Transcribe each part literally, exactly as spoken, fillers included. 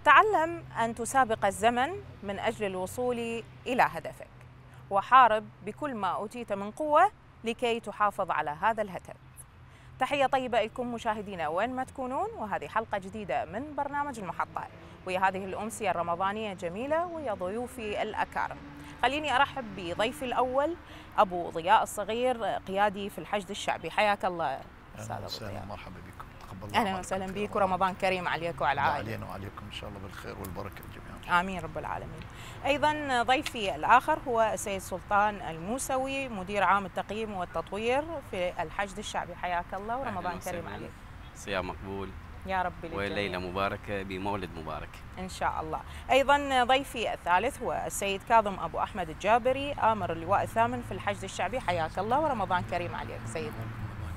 تعلم أن تسابق الزمن من أجل الوصول إلى هدفك، وحارب بكل ما أوتيت من قوة لكي تحافظ على هذا الهدف. تحية طيبة لكم مشاهدينا وين ما تكونون، وهذه حلقة جديدة من برنامج المحطة، وهي هذه الأمسية الرمضانية جميلة ويا ضيوفي الأكارم. خليني أرحب بضيفي الأول أبو ضياء الصغير، قيادي في الحشد الشعبي. حياك الله أستاذ أبو ضياء. مرحبا بكم، تقبل الله. أهلا وسهلا بك، ورمضان كريم عليك وعلى العائلة. علينا وعليكم إن شاء الله بالخير والبركة جميعا. آمين رب العالمين. أيضا ضيفي الآخر هو السيد سلطان الموسوي، مدير عام التقييم والتطوير في الحشد الشعبي. حياك الله ورمضان كريم عليك. صيام مقبول يا رب للجميع، وليلة مباركة بمولد مبارك إن شاء الله. أيضا ضيفي الثالث هو السيد كاظم أبو أحمد الجابري، آمر اللواء الثامن في الحشد الشعبي. حياك الله ورمضان كريم عليك سيدنا.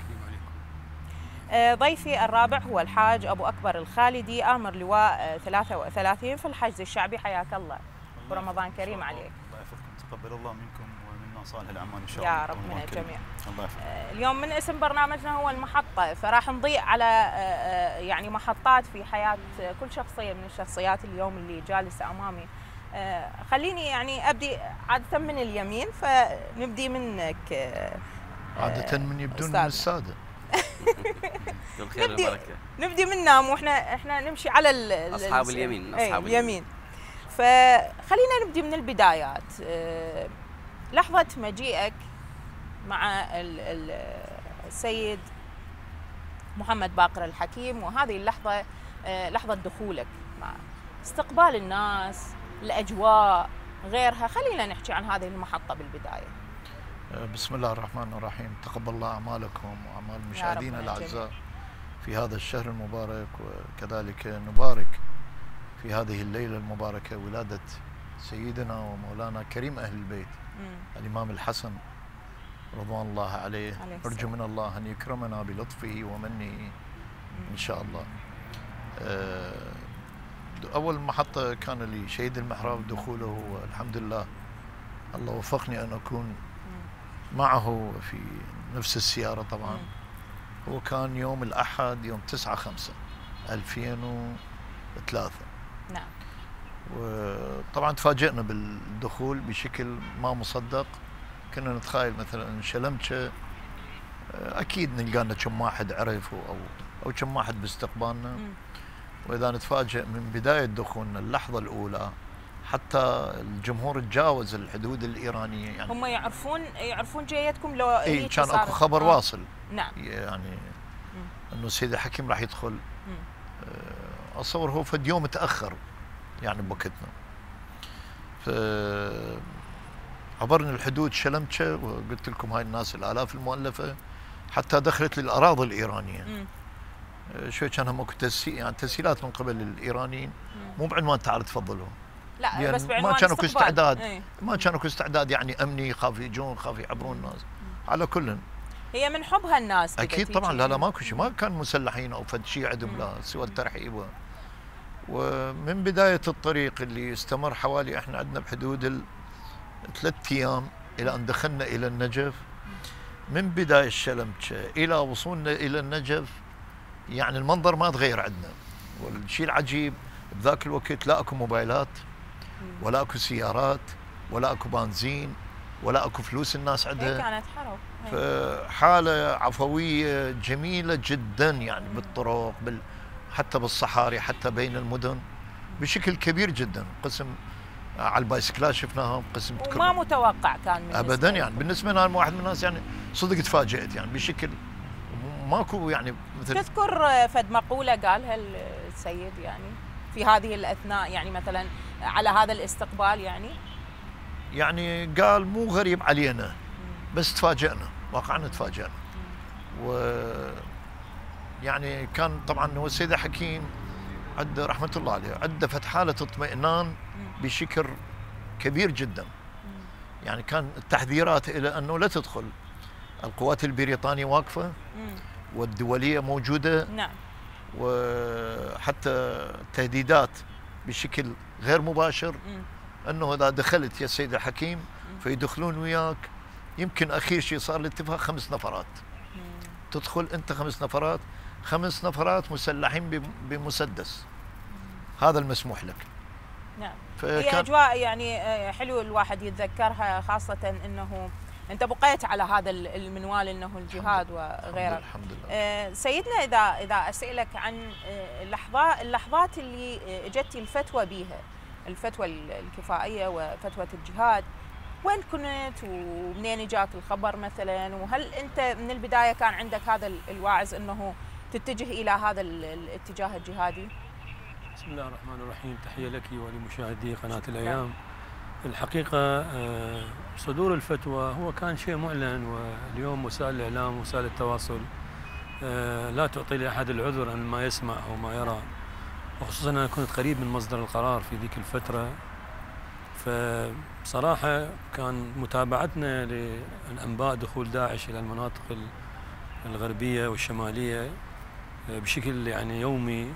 ضيفي الرابع هو الحاج أبو أكبر الخالدي، آمر لواء ثلاثة وثلاثين في الحشد الشعبي. حياك الله ورمضان كريم عليك. الله يحفظكم، تقبل الله منكم ومنا صالح الأعمال إن شاء الله الله يا رب من الجميع. الله يحفظكم. اليوم من اسم برنامجنا هو المحطة، فراح نضيء على يعني محطات في حياة كل شخصية من الشخصيات اليوم اللي جالسة أمامي. خليني يعني أبدي عادة من اليمين، فنبدي منك. عادة من يبدون من السادة. بالخير نبدي والبركة. نبدي منا، واحنا احنا نمشي على ال أصحاب اليمين. أصحاب اليمين. فخلينا نبدي من البدايات. لحظة مجيئك مع ال ال السيد محمد باقر الحكيم، وهذه اللحظة لحظة دخولك مع استقبال الناس، الأجواء، غيرها. خلينا نحكي عن هذه المحطة بالبداية. بسم الله الرحمن الرحيم، تقبل الله أعمالكم وأعمال مشاهدينا الأعزاء في هذا الشهر المبارك، وكذلك نبارك في هذه الليلة المباركة ولادة سيدنا ومولانا كريم أهل البيت م. الإمام الحسن رضوان الله عليه. أرجو من الله أن يكرمنا بلطفه ومنه إن شاء الله. أول محطة كان لي شهيد المحراب دخوله، والحمد لله الله وفقني أن أكون معه في نفس السيارة. طبعا م. هو كان يوم الأحد يوم تسعة خمسة ألفين وثلاثة. نعم. وطبعا تفاجئنا بالدخول بشكل ما مصدق. كنا نتخيل مثلا شلمشة أكيد نلقى لنا كم واحد عرف أو أو كم واحد باستقبالنا، وإذا نتفاجئ من بداية دخولنا اللحظة الأولى حتى الجمهور تجاوز الحدود الإيرانية. يعني هم يعرفون يعرفون جايتكم لو اي كان اكو خبر آه. واصل. نعم. يعني انه السيد الحكيم راح يدخل. آه اتصور هو فد يوم تاخر يعني بوقتنا. ف عبرنا الحدود شلمشة، وقلت لكم هاي الناس الالاف المؤلفه حتى دخلت للاراضي الايرانيه. آه شوي كان هم اكو تسهيل، يعني تسهيلات من قبل الايرانيين، مو بعنوان تعال تفضلوا. لا يعني بس ما كانوا اكو استعداد. ايه؟ ما كانوا اكو استعداد يعني امني، خاف يجون، خاف يعبرون الناس. على كل هي من حبها الناس اكيد طبعا. لا لا ماكو شيء، ما كان مسلحين او فد شيء عندهم، لا سوى الترحيب. ومن بدايه الطريق اللي استمر حوالي احنا عندنا بحدود ثلاث ايام الى ان دخلنا الى النجف. من بدايه الشلمشة الى وصولنا الى النجف يعني المنظر ما تغير عندنا. والشيء العجيب بذاك الوقت لا اكو موبايلات ولا اكو سيارات ولا اكو بنزين ولا اكو فلوس الناس عندها. هي كانت حرب. فحاله عفويه جميله جدا يعني بالطرق، بال حتى بالصحاري، حتى بين المدن بشكل كبير جدا. قسم على البايسكلات شفناهم، قسم وما متوقع كان من ابدا. يعني بالنسبه لنا واحد من الناس يعني صدق تفاجئت يعني بشكل ماكو يعني مثل. تذكر فد مقوله قالها السيد يعني في هذه الاثناء، يعني مثلا على هذا الاستقبال؟ يعني يعني قال مو غريب علينا بس تفاجئنا، واقعا تفاجئنا. و يعني كان طبعا هو السيد حكيم عنده رحمه الله عليه عنده فتح حاله اطمئنان بشكل كبير جدا. يعني كان التحذيرات الى انه لا تدخل، القوات البريطانيه واقفه والدوليه موجوده. نعم. وحتى التهديدات بشكل غير مباشر انه اذا دخلت يا سيد الحكيم فيدخلون وياك. يمكن اخير شيء صار الاتفاق خمس نفرات. مم. تدخل انت خمس نفرات، خمس نفرات مسلحين بمسدس. هذا المسموح لك. نعم. فكان هي اجواء يعني حلو الواحد يتذكرها، خاصه انه انت بقيت على هذا المنوال انه الجهاد وغيره. الحمد لله. آه سيدنا اذا اذا اسالك عن اللحظات اللحظات اللي اجت الفتوى بها، الفتوى الكفائيه وفتوى الجهاد، وين كنت ومنين جاك الخبر مثلا؟ وهل انت من البدايه كان عندك هذا الواعظ انه تتجه الى هذا الاتجاه الجهادي؟ بسم الله الرحمن الرحيم، تحيه لك ولمشاهدي قناه الايام. الحقيقه صدور الفتوى هو كان شيء معلن، واليوم وسائل الاعلام وسائل التواصل لا تعطي لاحد العذر عن ما يسمع او ما يرى، وخصوصا انا كنت قريب من مصدر القرار في ذيك الفتره. فبصراحه كان متابعتنا للانباء دخول داعش الى المناطق الغربيه والشماليه بشكل يعني يومي،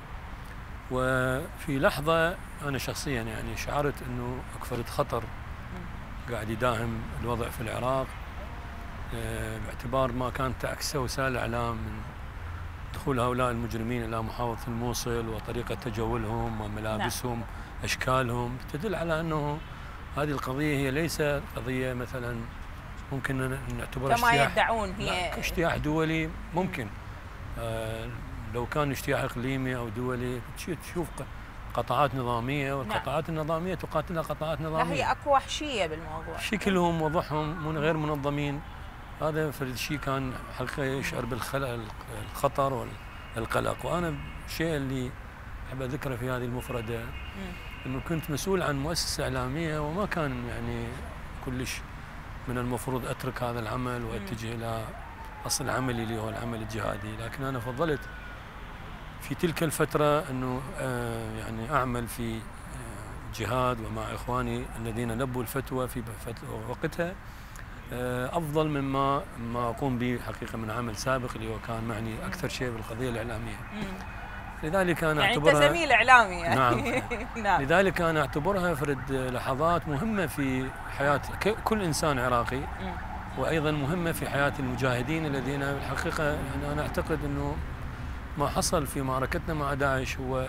وفي لحظه انا شخصيا يعني شعرت انه اكثر خطر قاعد يداهم الوضع في العراق، باعتبار ما كانت تعكسه وسائل الاعلام من دخول هؤلاء المجرمين الى محافظه الموصل وطريقه تجولهم وملابسهم نعم. اشكالهم تدل على انه هذه القضيه هي ليس قضيه مثلا ممكن نعتبرها كما اجتياح يدعون، هي اجتياح دولي ممكن. آه لو كان اجتياح اقليمي او دولي تشوف قطاعات نظاميه، والقطاعات نعم. النظاميه تقاتلها قطاعات نظاميه. لا، هي اكو وحشيه بالموضوع، شكلهم وضعهم من غير منظمين. هذا فرد شيء كان حقيقه يشعر بالخطر والقلق. وانا الشيء اللي احب اذكره في هذه المفرده انه كنت مسؤول عن مؤسسه اعلاميه، وما كان يعني كلش من المفروض اترك هذا العمل واتجه الى اصل عملي اللي هو العمل الجهادي، لكن انا فضلت في تلك الفتره انه آه يعني اعمل في آه جهاد ومع اخواني الذين لبوا الفتوى في وقتها آه افضل مما ما اقوم به حقيقه من عمل سابق اللي هو كان معني اكثر شيء بالقضيه الاعلاميه. لذلك انا يعني اعتبرها انت زميل اعلامي يعني. نعم. نعم. لذلك انا اعتبرها فرد لحظات مهمه في حياه كل انسان عراقي، وايضا مهمه في حياه المجاهدين الذين الحقيقه يعني انا اعتقد انه ما حصل في معركتنا مع داعش هو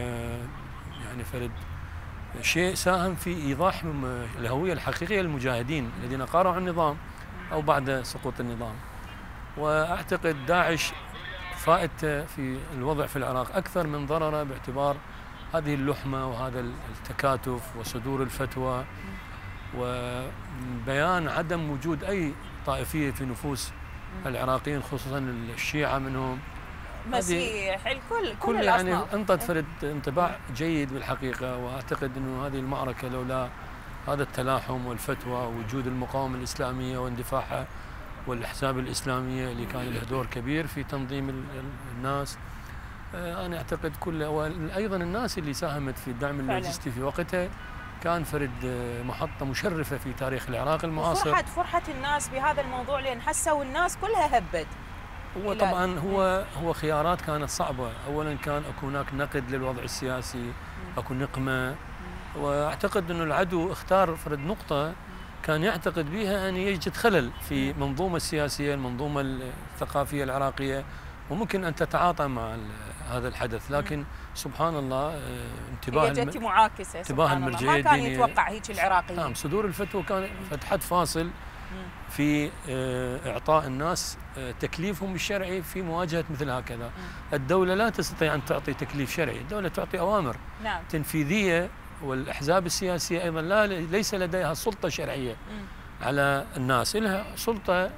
يعني فرد شيء ساهم في ايضاح الهويه الحقيقيه للمجاهدين الذين قارعوا النظام او بعد سقوط النظام. واعتقد داعش فائدته في الوضع في العراق اكثر من ضرره، باعتبار هذه اللحمه وهذا التكاتف وصدور الفتوى وبيان عدم وجود اي طائفيه في نفوس العراقيين، خصوصا الشيعه منهم مسيح الكل كل يعني انطت فرد انطباع جيد بالحقيقه. واعتقد انه هذه المعركه لولا هذا التلاحم والفتوى ووجود المقاومه الاسلاميه واندفاعها والاحزاب الاسلاميه اللي كان له دور كبير في تنظيم الناس، انا اعتقد كل وايضا الناس اللي ساهمت في الدعم اللوجستي في وقتها كان فرد محطه مشرفه في تاريخ العراق المعاصر. فرحت فرحت الناس بهذا الموضوع لان حسوا الناس كلها هبت. هو طبعا هو هو خيارات كانت صعبه، اولا كان اكو هناك نقد للوضع السياسي، اكو نقمه، واعتقد انه العدو اختار فرد نقطه كان يعتقد بها ان يوجد خلل في المنظومه السياسيه، المنظومه الثقافيه العراقيه، وممكن ان تتعاطى مع هذا الحدث، لكن سبحان الله انتباه هي جت معاكسه انتباه المرجعيه ما كان يتوقع هيك العراقيين. نعم، صدور الفتوى كان حد فاصل في اعطاء الناس تكليفهم الشرعي في مواجهه مثل هكذا. الدوله لا تستطيع ان تعطي تكليف شرعي، الدوله تعطي اوامر نعم. تنفيذيه، والاحزاب السياسيه ايضا لا ليس لديها سلطه شرعيه م. على الناس، لها سلطه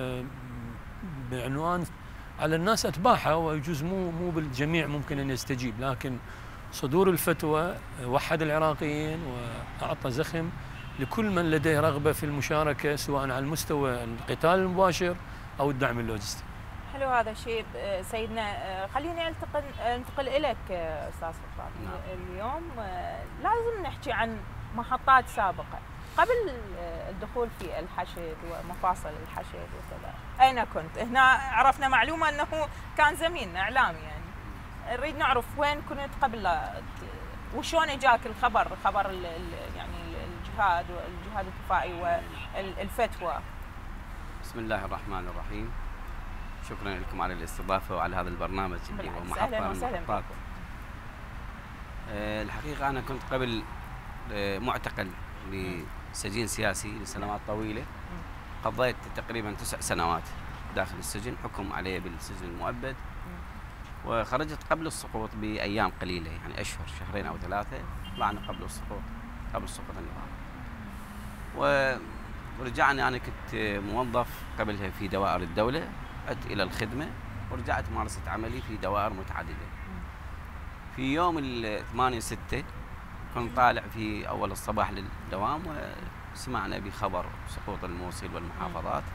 بعنوان على الناس اتباعها، ويجوز مو مو بالجميع ممكن ان يستجيب، لكن صدور الفتوى وحد العراقيين واعطى زخم لكل من لديه رغبه في المشاركه سواء على المستوى القتال المباشر او الدعم اللوجستي. حلو هذا الشيء سيدنا. خليني انتقل انتقل اليك استاذ سلطان. اليوم لازم نحكي عن محطات سابقه قبل الدخول في الحشد ومفاصل الحشد وكذا. اين كنت؟ هنا عرفنا معلومه انه كان زميلنا اعلامي، يعني نريد نعرف وين كنت قبل لا وشلون اجاك الخبر، خبر يعني الجهاد والجهاد الكفائي والفتوى. بسم الله الرحمن الرحيم. شكرا لكم على الاستضافه وعلى هذا البرنامج اللي هو محطه من المحطات. الحقيقة أنا كنت قبل معتقل بسجين سياسي لسنوات طويلة. قضيت تقريبا تسع سنوات داخل السجن، حكم علي بالسجن المؤبد، وخرجت قبل السقوط بأيام قليلة، يعني أشهر، شهرين أو ثلاثة طلعنا قبل السقوط، قبل سقوط النظام. ورجعنا، أنا كنت موظف قبلها في دوائر الدولة، عدت إلى الخدمة ورجعت مارست عملي في دوائر متعددة. في يوم الثمانية ستة كنت طالع في أول الصباح للدوام وسمعنا بخبر سقوط الموصل والمحافظات،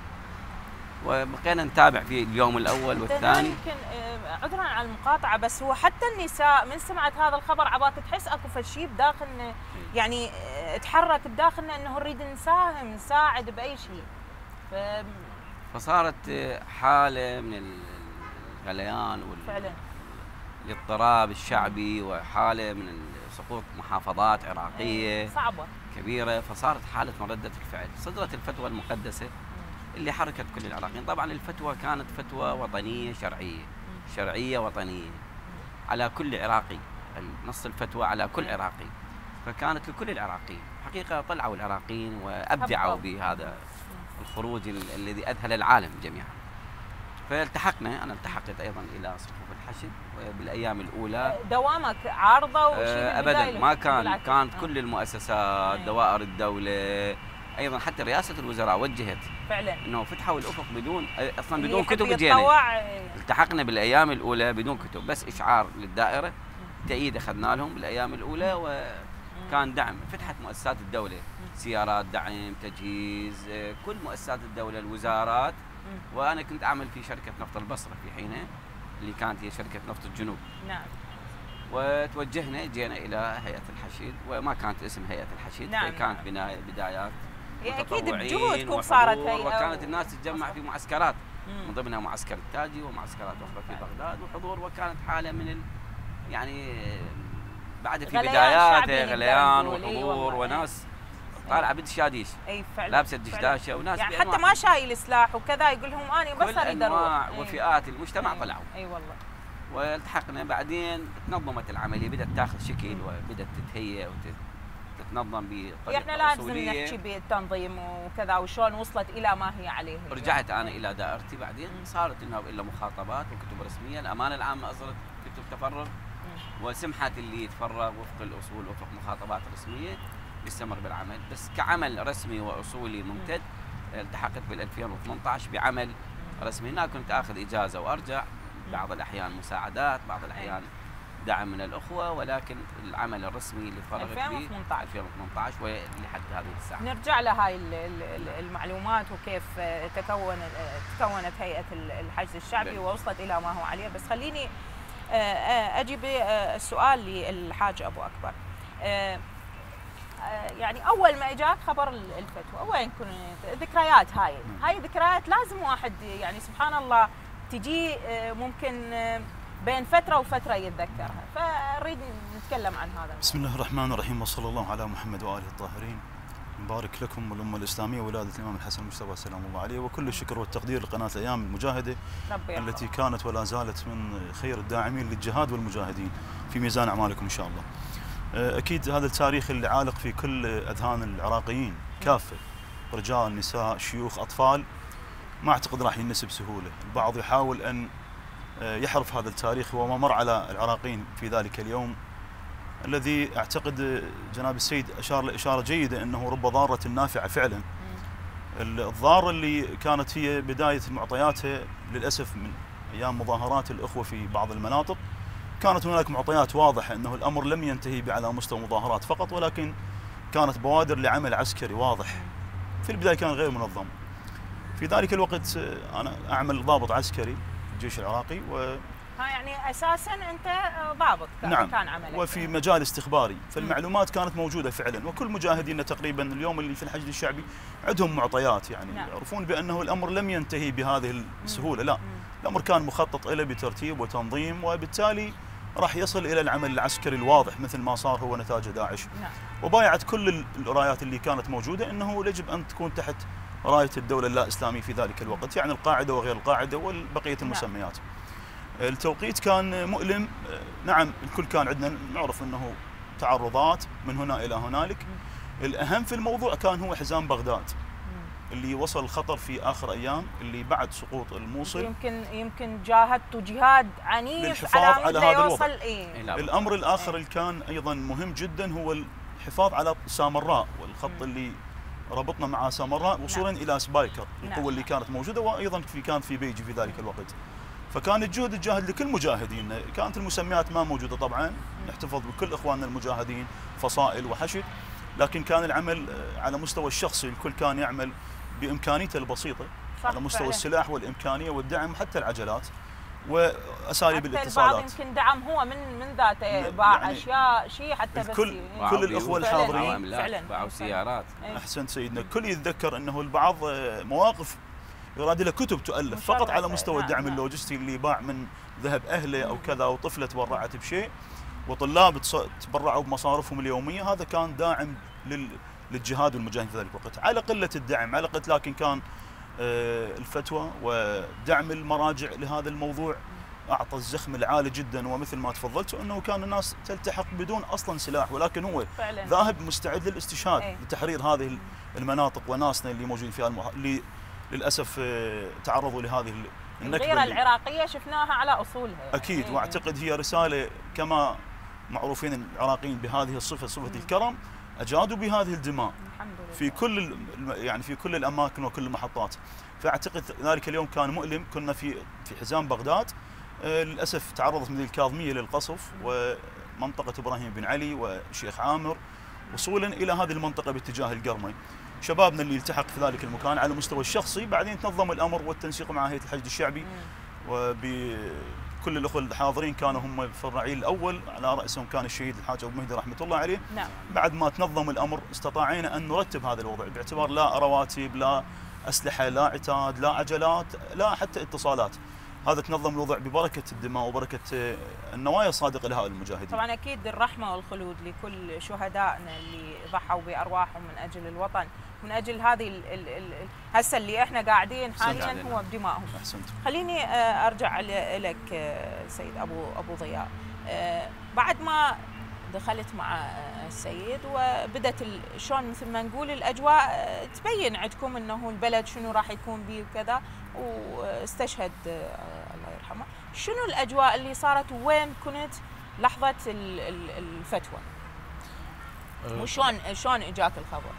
وبقينا نتابع في اليوم الأول والثاني. يمكن عذرا على المقاطعة، بس هو حتى النساء من سمعت هذا الخبر عبات تحس اكو فشي بداخلنا، يعني تحرك بداخلنا انه نريد نساهم نساعد بأي شيء. ف... فصارت حالة من الغليان وال... فعلا الاضطراب الشعبي، وحالة من سقوط محافظات عراقية صعبة كبيرة، فصارت حالة مردة الفعل. صدرت الفتوى المقدسة اللي حركت كل العراقيين. طبعا الفتوى كانت فتوى وطنية شرعية، شرعية وطنية على كل عراقي، نص الفتوى على كل عراقي، فكانت لكل العراقيين. حقيقة طلعوا العراقيين وأبدعوا بهذا الخروج الذي أذهل العالم جميعا. فالتحقنا، أنا التحقت أيضا إلى صفوف الحشد بالأيام الأولى. دوامك عارضة وشيء أه أبدا ما كان، كانت كل المؤسسات، دوائر الدولة، أيضا حتى رئاسة الوزراء وجهت فعلا أنه فتحوا الأفق بدون أصلا بدون كتب. جينا التحقنا بالأيام الأولى بدون كتب، بس إشعار للدائرة، تأييد أخذنا لهم بالأيام الأولى، وكان دعم. فتحت مؤسسات الدولة، سيارات دعم، تجهيز، كل مؤسسات الدولة، الوزارات. وأنا كنت أعمل في شركة نفط البصرة في حينها، اللي كانت هي شركة نفط الجنوب. نعم. وتوجهنا، جينا إلى هيئة الحشيد، وما كانت اسم هيئة الحشيد. نعم. كانت بناء بدايات أكيد بجهودكم صارت هيئة، وكانت الناس تتجمع في معسكرات، من ضمنها معسكر التاجي ومعسكرات أخرى في بغداد، وحضور. وكانت حالة من ال... يعني بعد في بدايات غليان وحضور، وناس طالعه بالدشاديش، اي فعلا لابسه الدشداشه، وناس يعني حتى ما شايل سلاح وكذا، يقول لهم انا بس اريد اروح. كل انواع وفئات المجتمع أي. طلعوا. اي والله. والتحقنا بعدين، تنظمت العمليه، بدات تاخذ شكل وبدات تتهيئ وتتنظم بطريقه احنا لازم نحكي بالتنظيم وكذا، وشلون وصلت الى ما هي عليه. رجعت انا الى دائرتي بعدين، صارت انه الا مخاطبات وكتب رسميه. الامانه العامه اصدرت كتب تفرغ، وسمحت اللي يتفرغ وفق الاصول وفق مخاطبات رسميه يستمر بالعمل. بس كعمل رسمي واصولي ممتد التحقت بال ألفين وثمانية عشر بعمل رسمي. هناك كنت اخذ اجازه وارجع، بعض الاحيان مساعدات، بعض الاحيان دعم من الاخوه، ولكن العمل الرسمي اللي تفرغت فيه ألفين وثمانية عشر ولحد هذه الساعه. نرجع لهاي المعلومات وكيف تكون تكونت هيئه الحشد الشعبي ووصلت الى ما هو عليه. بس خليني اجيب السؤال للحاج ابو اكبر. يعني اول ما اجاك خبر الفتوى وين كنت؟ ذكريات هاي هاي ذكريات لازم واحد يعني سبحان الله تجي ممكن بين فتره وفتره يتذكرها، فنريد نتكلم عن هذا. بسم الله الرحمن الرحيم، وصلى الله على محمد واله الطاهرين. مبارك لكم والامه الاسلاميه ولاده الامام الحسن المجتبى سلام الله عليه، وكل الشكر والتقدير لقناه الايام المجاهده التي كانت ولا زالت من خير الداعمين للجهاد والمجاهدين في ميزان اعمالكم ان شاء الله. اكيد هذا التاريخ اللي عالق في كل اذهان العراقيين كافه، رجال، نساء، شيوخ، اطفال، ما اعتقد راح ينسى بسهوله. البعض يحاول ان يحرف هذا التاريخ وما مر على العراقيين في ذلك اليوم الذي اعتقد جناب السيد اشار لاشاره جيده انه رب ضاره نافعه فعلا. الضاره اللي كانت هي بدايه معطياتها للاسف من ايام مظاهرات الاخوه في بعض المناطق، كانت هناك معطيات واضحه انه الامر لم ينتهي على مستوى مظاهرات فقط، ولكن كانت بوادر لعمل عسكري واضح. في البدايه كان غير منظم. في ذلك الوقت انا اعمل ضابط عسكري في الجيش العراقي، و ها يعني اساسا انت ضابط كان, نعم. كان عملك وفي مجال استخباري، فالمعلومات كانت موجوده فعلا. وكل مجاهدينا تقريبا اليوم اللي في الحشد الشعبي عندهم معطيات، يعني نعم. يعرفون بانه الامر لم ينتهي بهذه السهوله، لا، الامر كان مخطط له بترتيب وتنظيم، وبالتالي راح يصل الى العمل العسكري الواضح مثل ما صار هو نتاج داعش. نعم. وبايعت كل الرايات اللي كانت موجوده انه يجب ان تكون تحت رايه الدوله اللا اسلاميه في ذلك الوقت، يعني القاعده وغير القاعده وبقيه المسميات. التوقيت كان مؤلم، نعم الكل كان عندنا نعرف انه تعرضات من هنا الى هنالك. الاهم في الموضوع كان هو حزام بغداد اللي وصل الخطر في اخر ايام، اللي بعد سقوط الموصل يمكن يمكن جاهدتوا جهاد عنيف للحفاظ على, على على هذا يوصل الوضع. إيه؟ الامر الاخر اللي كان ايضا مهم جدا هو الحفاظ على سامراء والخط م. اللي ربطنا مع سامراء وصولا نعم. الى سبايكر القوه نعم. اللي كانت موجوده، وايضا في كان في بيجي في ذلك الوقت. فكان الجهد الجاهد لكل مجاهدين، كانت المسميات ما موجوده طبعا، نحتفظ بكل اخواننا المجاهدين فصائل وحشد، لكن كان العمل على مستوى الشخصي الكل كان يعمل بامكانيته البسيطه على مستوى فعلا. السلاح والامكانيه والدعم، حتى العجلات واساليب الاتصالات. البعض يمكن دعم هو من من ذاته، باع يعني اشياء شيء حتى بس كل كل الاخوه الحاضرين فعلا باعوا سيارات. احسنت سيدنا، الكل يتذكر انه البعض مواقف يراد له كتب تؤلف فقط على مستوى نعم الدعم نعم. اللوجستي اللي باع من ذهب اهله او كذا، او طفله تبرعت بشيء، وطلاب تبرعوا بمصارفهم اليوميه، هذا كان داعم لل للجهاد والمجاهدين في ذلك الوقت، على قله الدعم على قله، لكن كان الفتوى ودعم المراجع لهذا الموضوع اعطى الزخم العالي جدا. ومثل ما تفضلت انه كان الناس تلتحق بدون اصلا سلاح، ولكن هو فعلا. ذاهب مستعد للاستشهاد ايه؟ لتحرير هذه المناطق وناسنا اللي موجودين فيها المح... اللي للاسف تعرضوا لهذه النكبه. الغيره العراقيه شفناها على اصولها اكيد ايه؟ واعتقد هي رساله كما معروفين العراقيين بهذه الصفه، صفه الكرم، اجادوا بهذه الدماء الحمد لله. في كل يعني في كل الاماكن وكل المحطات. فاعتقد ذلك اليوم كان مؤلم، كنا في في حزام بغداد، آه للاسف تعرضت مدينه الكاظميه للقصف ومنطقه ابراهيم بن علي وشيخ عامر، وصولا الى هذه المنطقه باتجاه القرمي. شبابنا اللي التحق في ذلك المكان على المستوى الشخصي، بعدين تنظم الامر والتنسيق مع هيئه الحشد الشعبي وبكل الاخوه الحاضرين، كانوا هم في الرعيل الاول على راسهم كان الشهيد الحاج ابو مهدي رحمه الله عليه. نعم. بعد ما تنظم الامر استطاعينا ان نرتب هذا الوضع باعتبار لا رواتب، لا اسلحه، لا عتاد، لا عجلات، لا حتى اتصالات. هذا تنظم الوضع ببركه الدماء وبركه النوايا الصادقه لهؤلاء المجاهدين. طبعا اكيد الرحمه والخلود لكل شهدائنا اللي ضحوا بارواحهم من اجل الوطن، من اجل هذه هسه اللي احنا قاعدين حاليا هو بدمائهم. احسنت. خليني ارجع لك سيد ابو ابو ضياء، بعد ما دخلت مع السيد وبدت شلون مثل ما نقول الاجواء تبين عندكم انه البلد شنو راح يكون به وكذا، واستشهد الله يرحمه، شنو الاجواء اللي صارت وين كنت لحظه الفتوى؟ وشلون شلون اجاك الخبر؟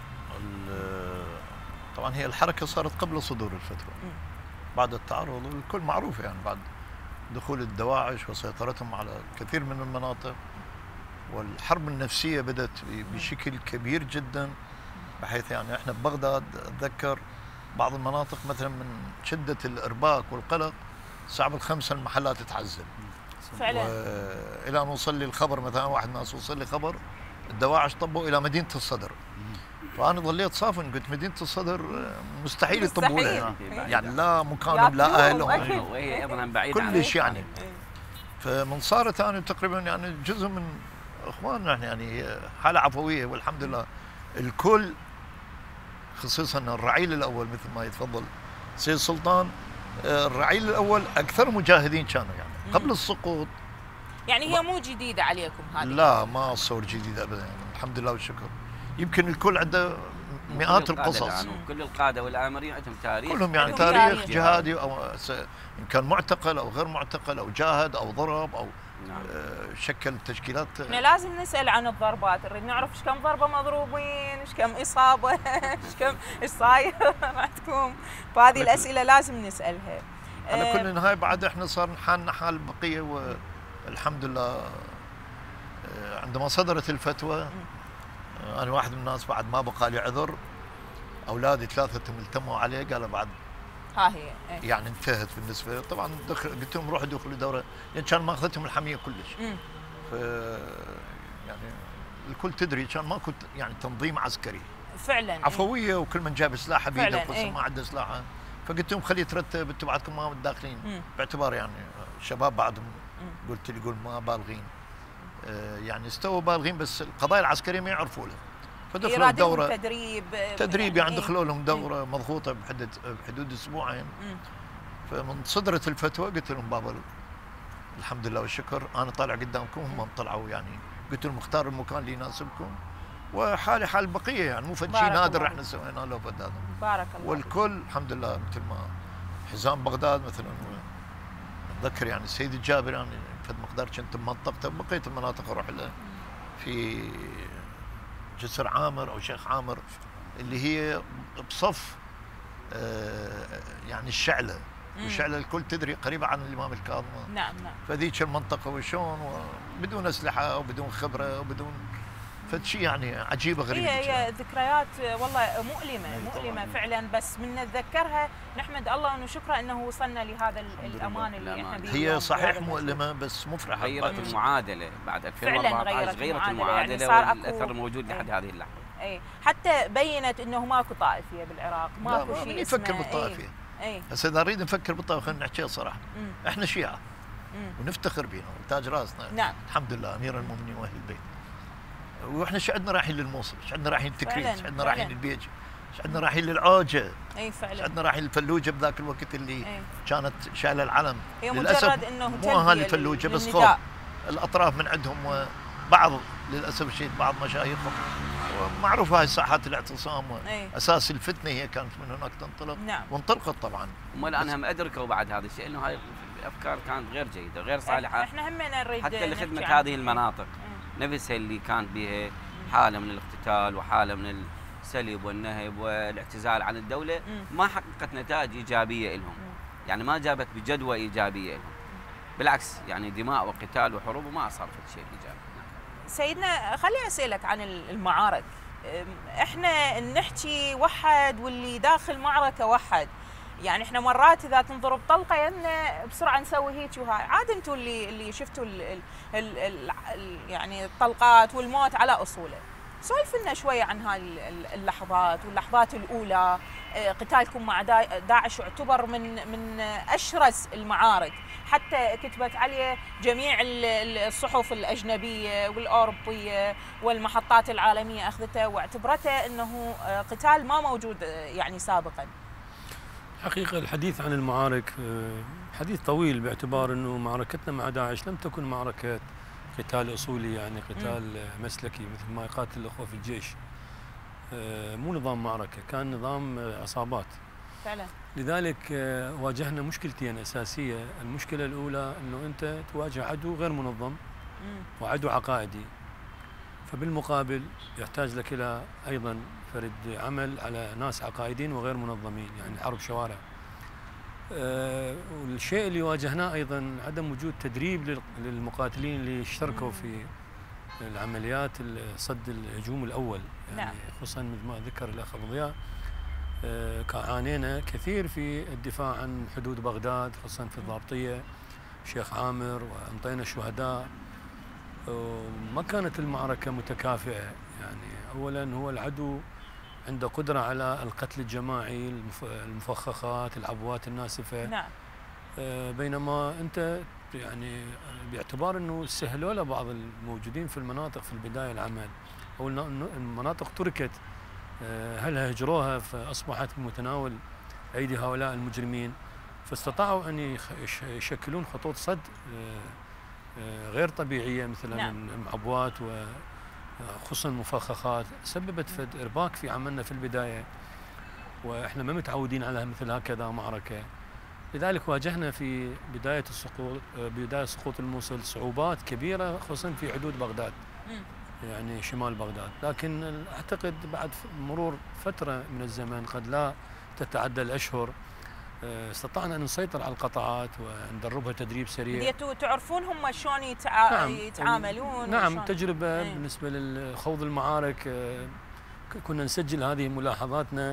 طبعا هي الحركه صارت قبل صدور الفتوى، م. بعد التعرض، والكل معروف يعني بعد دخول الدواعش وسيطرتهم على كثير من المناطق، والحرب النفسيه بدات بشكل كبير جدا، بحيث يعني احنا ببغداد اتذكر بعض المناطق مثلا من شده الارباك والقلق الساعه الخمسة المحلات تعزل فعلا، الى ان وصل لي الخبر مثلا واحد الناس وصل لي خبر الدواعش طبوا الى مدينه الصدر، فانا ظليت صافن قلت مدينه الصدر مستحيل يطبوا لها، يعني لا مكانهم لا اهلهم وهي ايضا بعيده كلش يعني. فمن صارت انا تقريبا يعني جزء من اخواننا يعني حاله عفويه والحمد لله. الكل خصوصا الرعيل الاول مثل ما يتفضل سيد سلطان، الرعيل الاول اكثر مجاهدين كانوا يعني قبل السقوط، يعني هي مو جديده عليكم هذه؟ لا ما صور جديده ابدا يعني الحمد لله والشكر. يمكن الكل عنده مئات القصص، يعني كل القاده والامرين عندهم تاريخ، كلهم يعني تاريخ, تاريخ جهادي، او ان كان معتقل او غير معتقل او جاهد او ضرب او نعم. شكل تشكيلات. احنا لازم نسال عن الضربات، نريد نعرف ايش كم ضربه مضروبين، ايش كم اصابه، ايش كم ايش صاير عندكم، فهذه الاسئله لازم نسالها. على كل نهايه بعد احنا صار حالنا حال البقيه، والحمد لله عندما صدرت الفتوى انا واحد من الناس بعد ما بقى لي عذر، اولادي ثلاثه التموا عليه قالوا بعد ها هي ايه؟ يعني انتهت بالنسبه، طبعا دخل قلت لهم روحوا دخلوا دوره لان كان ماخذتهم الحميه كلش. امم ف يعني الكل تدري كان ماكو يعني تنظيم عسكري فعلا عفويه ايه؟ وكل من جاب سلاحه بيده وقسم ايه؟ ما عنده سلاحه، فقلت لهم خليه يترتب انتم بعدكم ما داخلين، مم. باعتبار يعني الشباب بعدهم مم. قلت لي يقول ما بالغين، آه يعني استووا بالغين بس القضايا العسكريه ما يعرفوا لها، فدخلوا الدوره تدريب تدريب يعني دخلوا لهم دوره مضغوطه بحدود بحدود اسبوعين. فمن صدرت الفتوى قلت لهم بابا الحمد لله والشكر. انا طالع قدامكم، هم طلعوا، يعني قلت لهم اختاروا المكان اللي يناسبكم، وحالي حال البقيه، يعني مو فد شيء نادر احنا سويناه له فد هذا. بارك الله. والكل الحمد لله مثل ما حزام بغداد مثلا، اتذكر يعني السيد الجابر يعني فد مقدار كنت بمنطقته، بقيه المناطق اروح لها في جسر عامر او شيخ عامر اللي هي بصف يعني الشعله، والشعله الكل تدري قريبه عن الامام الكاظم. نعم نعم. فذيك المنطقه وشون وبدون اسلحه وبدون خبره وبدون فد شيء يعني عجيبه غريبه. هي هي ذكريات والله مؤلمه مؤلمه فعلا، بس من نتذكرها نحمد الله ونشكره انه وصلنا لهذا الامان اللي احنا بيه. هي صحيح مؤلمه بس مفرحه. غيرت المعادله بعد ألفين وأربعة عشر، غيرت المعادله يعني والاثر الموجود لحد هذه اللحظه. اي حتى بينت انه ماكو طائفيه بالعراق، ماكو شيء اسمه نفكر بالطائفيه. اي بس اذا نريد نفكر بالطائفيه خلينا نحكيها صراحه. مم. احنا شيعه مم. ونفتخر بينا وتاج راسنا. نعم. الحمد لله امير المؤمنين واهل البيت. واحنا ايش عندنا رايحين للموصل، ايش عندنا رايحين للتكريت، ايش عندنا رايحين للبيج، ايش عندنا رايحين للعوجه. اي فعلا. ايش عندنا رايحين للفلوجه بذاك الوقت اللي أي. كانت شايله العلم. هي مجرد انه مو اهالي الفلوجه بس خوف الاطراف من عندهم، وبعض للاسف الشديد بعض مشايخهم. ومعروف هاي ساحات الاعتصام واساس الفتنه هي كانت من هناك تنطلق. نعم. وانطلقت طبعا. هم الان ادركوا بعد هذا الشيء انه هاي الافكار كانت غير جيده غير صالحه. احنا همنا نريد حتى لخدمه هذه المناطق نفسها اللي كانت بها حاله من الاقتتال وحاله من السلب والنهب والاعتزال عن الدوله، ما حققت نتائج ايجابيه لهم. يعني ما جابت بجدوى ايجابيه لهم، بالعكس يعني دماء وقتال وحروب وما صار شيء ايجابي. سيدنا خليني اسالك عن المعارك. احنا نحكي وحد واللي داخل معركه وحد، يعني احنا مرات اذا تنضرب طلقه يعني بسرعه نسوي هيك وهاي، عاد انتم اللي اللي شفتوا ال ال ال ال يعني الطلقات والموت على اصوله. سولف لنا شويه عن هاي اللحظات واللحظات الاولى. قتالكم مع داعش يعتبر من من اشرس المعارك، حتى كتبت عليه جميع الصحف الاجنبيه والاوروبيه والمحطات العالميه اخذته واعتبرته انه قتال ما موجود يعني سابقا. حقيقه الحديث عن المعارك حديث طويل، باعتبار انه معركتنا مع داعش لم تكن معركه قتال اصولي، يعني قتال م. مسلكي مثل ما يقاتل الاخوه في الجيش. مو نظام معركه، كان نظام عصابات فعلا. لذلك واجهنا مشكلتين اساسيه. المشكله الاولى انه انت تواجه عدو غير منظم وعدو عقائدي، فبالمقابل يحتاج لك الى ايضا فرد عمل على ناس عقائديين وغير منظمين، يعني حرب شوارع. والشيء اللي واجهناه ايضا عدم وجود تدريب للمقاتلين اللي اشتركوا في العمليات صد الهجوم الاول، يعني خصوصا مثل ما ذكر الاخ ابو ضياء عانينا كثير في الدفاع عن حدود بغداد، خصوصا في الضابطيه شيخ عامر، وانطينا شهداء. وما كانت المعركه متكافئه، يعني اولا هو العدو عنده قدره على القتل الجماعي، المفخخات، العبوات الناسفه. نعم. بينما انت يعني باعتبار انه سهلوا له بعض الموجودين في المناطق في البدايه العمل، او المناطق تركت هل هجروها فاصبحت بمتناول ايدي هؤلاء المجرمين، فاستطاعوا ان يشكلون خطوط صد غير طبيعيه مثلا نعم. المعبوات وخصوصا المفخخات، سببت فد ارباك في عملنا في البدايه، واحنا ما متعودين على مثل هكذا معركه. لذلك واجهنا في بدايه السقوط بدايه سقوط الموصل صعوبات كبيره خصوصا في حدود بغداد، يعني شمال بغداد. لكن اعتقد بعد مرور فتره من الزمن قد لا تتعدى الاشهر استطعنا ان نسيطر على القطاعات وندربها تدريب سريع. بديتوا تعرفون هم شلون يتع... نعم. يتعاملون؟ نعم وشون... تجربه ايه. بالنسبه لخوض المعارك كنا نسجل هذه ملاحظاتنا،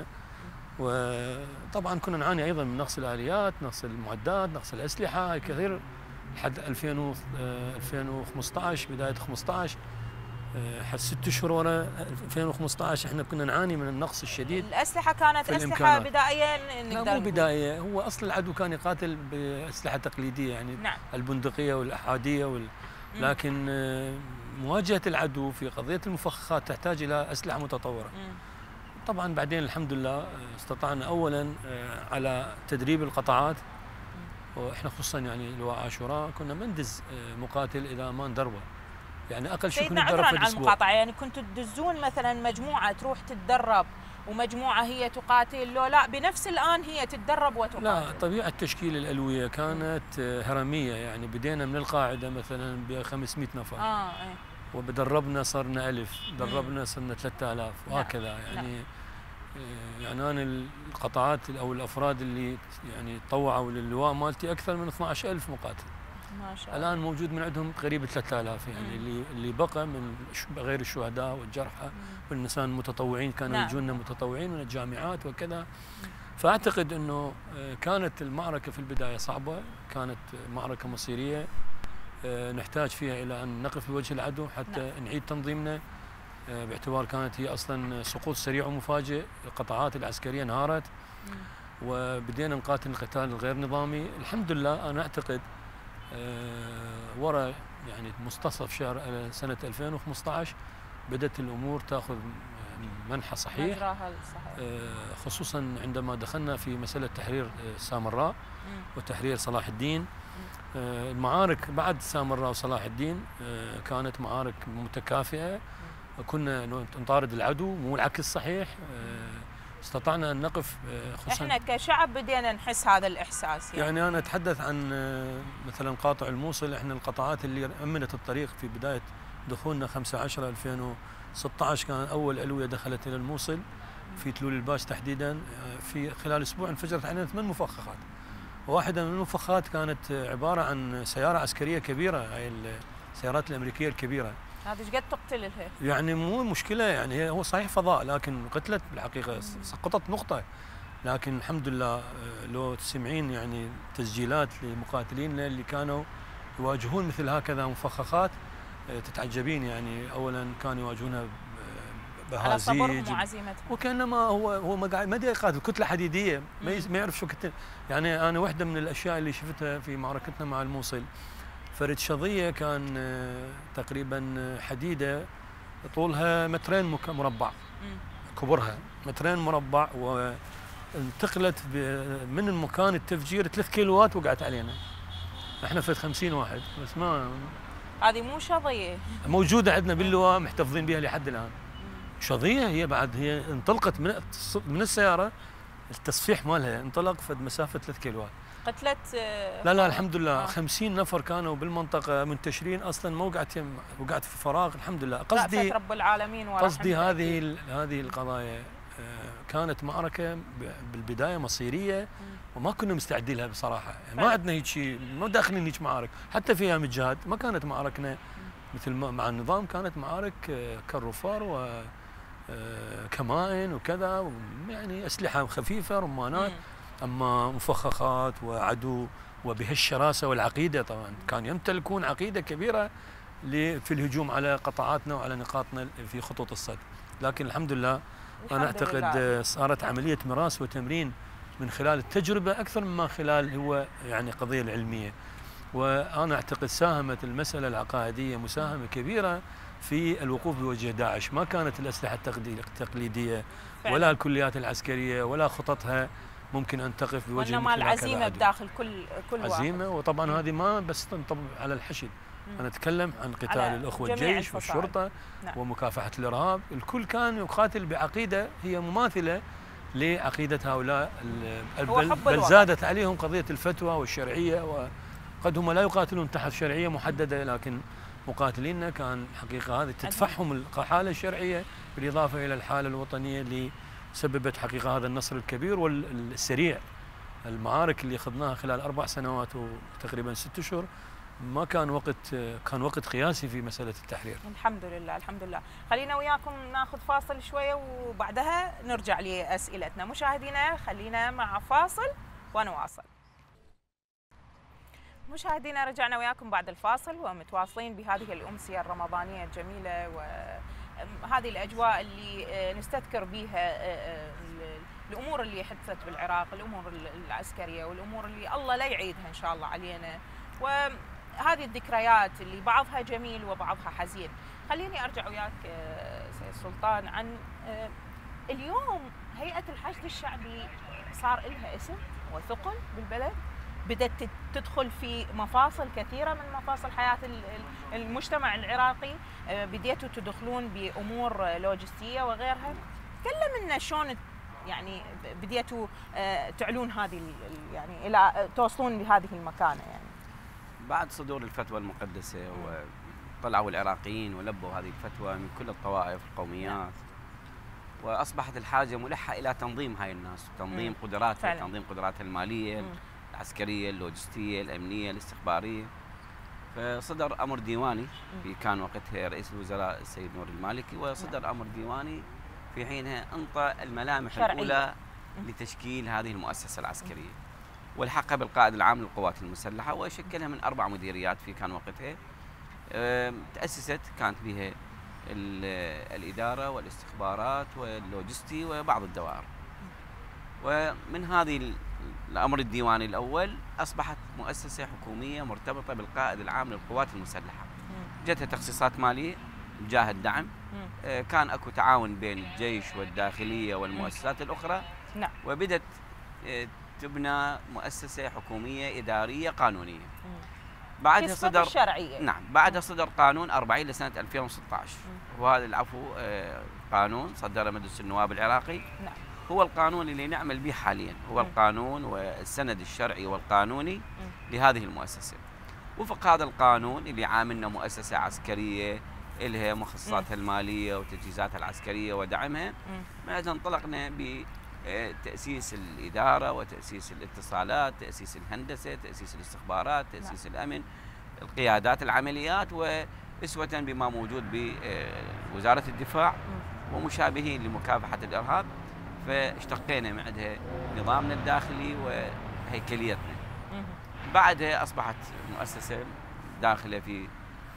وطبعا كنا نعاني ايضا من نقص الاليات، نقص المعدات، نقص الاسلحه كثير. لحد ألفين وخمسة عشر بدايه خمسة عشر حد ست اشهر ورا ألفين وخمسة عشر احنا كنا نعاني من النقص الشديد. الاسلحه كانت اسلحه بدائيه نقدر لا مو بدائيه، هو اصل العدو كان يقاتل باسلحه تقليديه، يعني نعم. البندقيه والاحاديه وال... لكن مواجهه العدو في قضيه المفخخات تحتاج الى اسلحه متطوره. مم. طبعا بعدين الحمد لله استطعنا اولا على تدريب القطاعات واحنا خصوصا يعني لواء عاشوراء كنا ما ندز مقاتل اذا ما ندربه، يعني اقل شيء كنا ندرب في الاسبوع. على المقاطعه يعني كنتوا تدزون مثلا مجموعه تروح تتدرب ومجموعه هي تقاتل، لو لا بنفس الان هي تتدرب وتقاتل؟ لا، طبيعه تشكيل الالويه كانت هرميه، يعني بدينا من القاعده مثلا ب خمسمئة نفر اه ايه وبدربنا صرنا ألف، دربنا صرنا ثلاثة آلاف وهكذا. يعني يعني انا القطاعات او الافراد اللي يعني تطوعوا للواء مالتي اكثر من اثني عشر ألف مقاتل ما شاء الله. الان موجود من عندهم قريب ثلاثة آلاف، يعني اللي اللي بقى من غير الشهداء والجرحى والنساء المتطوعين كانوا نعم. يجونا متطوعين من الجامعات وكذا. فاعتقد انه كانت المعركه في البدايه صعبه، كانت معركه مصيريه نحتاج فيها الى ان نقف بوجه العدو حتى نعم. نعيد تنظيمنا، باعتبار كانت هي اصلا سقوط سريع ومفاجئ، القطاعات العسكريه انهارت وبدينا نقاتل القتال الغير نظامي. الحمد لله انا اعتقد وراء يعني منتصف شهر سنه ألفين وخمسة عشر بدات الامور تاخذ منحى صحيح، مجراها الصحيح، خصوصا عندما دخلنا في مساله تحرير سامراء وتحرير صلاح الدين. المعارك بعد سامراء وصلاح الدين كانت معارك متكافئه، كنا نطارد العدو مو العكس صحيح. استطعنا ان نقف خصوصا احنا كشعب بدينا نحس هذا الاحساس. يعني, يعني انا اتحدث عن مثلا قاطع الموصل، احنا القطاعات اللي امنت الطريق في بدايه دخولنا خمسة عشر ألفين وستة عشر كان اول علويه دخلت الى الموصل في تلول الباش تحديدا. في خلال اسبوع انفجرت علينا ثمان مفخخات، واحده من المفخخات كانت عباره عن سياره عسكريه كبيره، هاي السيارات الامريكيه الكبيره. هذا ايش قد تقتل؟ يعني مو مشكله، يعني هو صحيح فضاء لكن قتلت بالحقيقه، سقطت نقطه. لكن الحمد لله لو تسمعين يعني تسجيلات لمقاتليننا اللي كانوا يواجهون مثل هكذا مفخخات تتعجبين. يعني اولا كانوا يواجهونها بهازيج على صبرهم وعزيمتهم، وكانما هو هو ما قاعد ما يقاتل كتله حديديه، ما ما يعرف شو كتله. يعني انا واحده من الاشياء اللي شفتها في معركتنا مع الموصل، فرد شظيه كان تقريبا حديده طولها مترين مربع، كبرها مترين مربع، وانتقلت من المكان التفجير ثلاث كيلوات وقعت علينا. احنا فت خمسين واحد بس. ما هذه مو شظيه موجوده عندنا باللواء محتفظين بها لحد الان. شظيه هي بعد هي انطلقت من من السياره، التصفيح مالها انطلق فد مسافه ثلاث كيلوات. قتلت لا لا الحمد لله آه. خمسين نفر كانوا بالمنطقه منتشرين، اصلا ما وقعت وقعت في فراغ الحمد لله. قصدي رب العالمين قصدي هذه هذه القضايا كانت معركه بالبدايه مصيريه وما كنا مستعدين لها بصراحه. يعني ما عندنا هيك شيء، ما داخلين هيك معارك. حتى في ايام الجهاد ما كانت معاركنا مثل مع النظام، كانت معارك كالرفار وكمائن وكذا، يعني اسلحه خفيفه رمانات. اما مفخخات وعدو وبهالشراسه والعقيده، طبعا كان يمتلكون عقيده كبيره في الهجوم على قطاعاتنا وعلى نقاطنا في خطوط الصد. لكن الحمد لله انا اعتقد صارت عمليه مراس وتمرين من خلال التجربه اكثر مما خلال هو يعني قضيه العلميه. وانا اعتقد ساهمت المساله العقائديه مساهمه كبيره في الوقوف بوجه داعش. ما كانت الاسلحه التقليديه ولا الكليات العسكريه ولا خططها ممكن ان تقف بوجه، وانما العزيمه بداخل كل كل عزيمه. وطبعا هذه ما بس تنطبق على الحشد، انا اتكلم عن قتال الاخوه الجيش والشرطه نعم. ومكافحه الارهاب. الكل كان يقاتل بعقيده هي مماثله لعقيده هؤلاء، بل, بل زادت عليهم قضيه الفتوى والشرعيه، وقد هم لا يقاتلون تحت شرعيه محدده، لكن مقاتليننا كان حقيقه هذه تدفعهم الحاله الشرعيه بالاضافه الى الحاله الوطنيه اللي سببت حقيقه هذا النصر الكبير والسريع. المعارك اللي اخذناها خلال اربع سنوات وتقريبا ست اشهر ما كان وقت، كان وقت قياسي في مساله التحرير. الحمد لله الحمد لله. خلينا وياكم ناخذ فاصل شويه وبعدها نرجع لاسئلتنا. مشاهدينا خلينا مع فاصل ونواصل. مشاهدينا رجعنا وياكم بعد الفاصل ومتواصلين بهذه الامسيه الرمضانيه الجميله وهذه الاجواء اللي نستذكر بها الامور اللي حدثت بالعراق، الامور العسكريه والامور اللي الله لا يعيدها ان شاء الله علينا، وهذه الذكريات اللي بعضها جميل وبعضها حزين. خليني ارجع وياك سيد سلطان عن اليوم هيئه الحشد الشعبي صار لها اسم وثقل بالبلد؟ بدأت تدخل في مفاصل كثيرة من مفاصل حياة المجتمع العراقي، بديتوا تدخلون بأمور لوجستية وغيرها. تكلم لنا شلون يعني بديتوا تعلون هذه يعني إلى توصلون لهذه المكانة. يعني بعد صدور الفتوى المقدسة وطلعوا العراقيين ولبوا هذه الفتوى من كل الطوائف والقوميات، واصبحت الحاجه ملحه الى تنظيم هاي الناس، تنظيم قدراتها، تنظيم قدراتها الماليه، مم. العسكريه، اللوجستيه، الامنيه، الاستخباريه. فصدر امر ديواني في كان وقتها رئيس الوزراء السيد نور المالكي، وصدر نعم. امر ديواني في حينها انطى الملامح شرعية. الاولى مم. لتشكيل هذه المؤسسه العسكريه، مم. والحقها بالقائد العام للقوات المسلحه، وشكلها من اربع مديريات في كان وقتها. تاسست كانت بها الإدارة والاستخبارات واللوجستي وبعض الدوائر. ومن هذه الأمر الديواني الأول أصبحت مؤسسة حكومية مرتبطة بالقائد العام للقوات المسلحة. جتها تخصيصات مالية بجاه الدعم، كان أكو تعاون بين الجيش والداخلية والمؤسسات الأخرى، وبدت تبنى مؤسسة حكومية إدارية قانونية. بعدها صدر الشرعية. نعم بعدها صدر قانون أربعين لسنة ألفين وستة عشر، وهذا العفو قانون صدره مجلس النواب العراقي. نعم. هو القانون اللي نعمل به حاليا، هو القانون والسند الشرعي والقانوني لهذه المؤسسة. وفق هذا القانون اللي عاملنا مؤسسة عسكرية إلها مخصصاتها المالية وتجهيزاتها العسكرية ودعمها، بعدها انطلقنا بتأسيس الإدارة وتأسيس الاتصالات، تأسيس الهندسة، تأسيس الاستخبارات، تأسيس الأمن، القيادات، العمليات، وإسوة بما موجود بوزارة الدفاع ومشابهين لمكافحة الإرهاب. فاشتقينا معدها نظامنا الداخلي وهيكليتنا. بعدها أصبحت مؤسسة داخلة في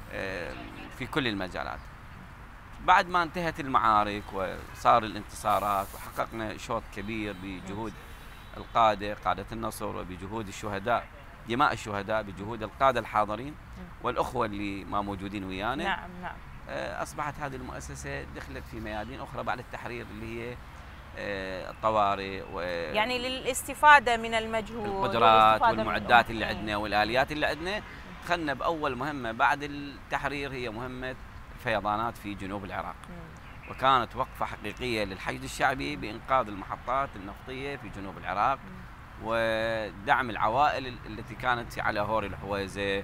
في كل المجالات. بعد ما انتهت المعارك وصار الانتصارات وحققنا شوط كبير بجهود القادة، قادة النصر، وبجهود الشهداء، دماء الشهداء، بجهود القادة الحاضرين والأخوة اللي ما موجودين ويانا. نعم نعم. أصبحت هذه المؤسسة دخلت في ميادين أخرى بعد التحرير، اللي هي الطوارئ و يعني للاستفادة من المجهود، القدرات والمعدات اللي عندنا والآليات اللي عندنا. دخلنا بأول مهمة بعد التحرير هي مهمة الفيضانات في جنوب العراق، مم. وكانت وقفة حقيقية للحشد الشعبي بإنقاذ المحطات النفطية في جنوب العراق، مم. ودعم العوائل التي كانت على هور الحويزة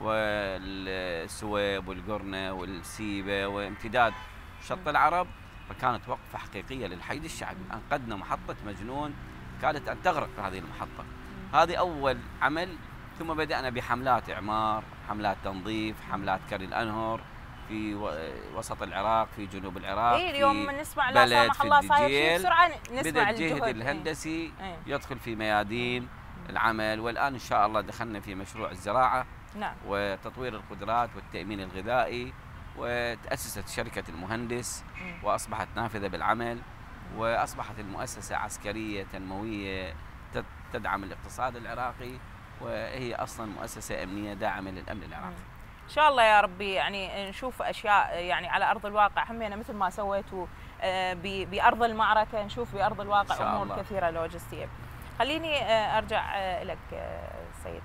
والسويب والقرنة والسيبة وامتداد شط العرب. فكانت وقفة حقيقية للحشد الشعبي، أنقذنا محطة مجنون كادت أن تغرق هذه المحطة. مم. هذه أول عمل. ثم بدأنا بحملات إعمار، حملات تنظيف، حملات كري الأنهر في وسط العراق، في جنوب العراق. إيه اليوم نسمع لا سامح الله صاير شيء بسرعة، نسمع الجهد الهندسي إيه؟ يدخل في ميادين إيه؟ العمل. والآن إن شاء الله دخلنا في مشروع الزراعة، نعم. وتطوير القدرات والتأمين الغذائي، وتأسست شركة المهندس إيه؟ وأصبحت نافذة بالعمل، وأصبحت المؤسسة عسكرية تنموية تدعم الاقتصاد العراقي، وهي أصلا مؤسسة أمنية داعمة للأمن العراقي. إن شاء الله يا ربي يعني نشوف أشياء يعني على أرض الواقع، همينا مثل ما سويتوا بأرض المعركة، نشوف بأرض الواقع أمور الله. كثيرة لوجستية. خليني أرجع لك سيد.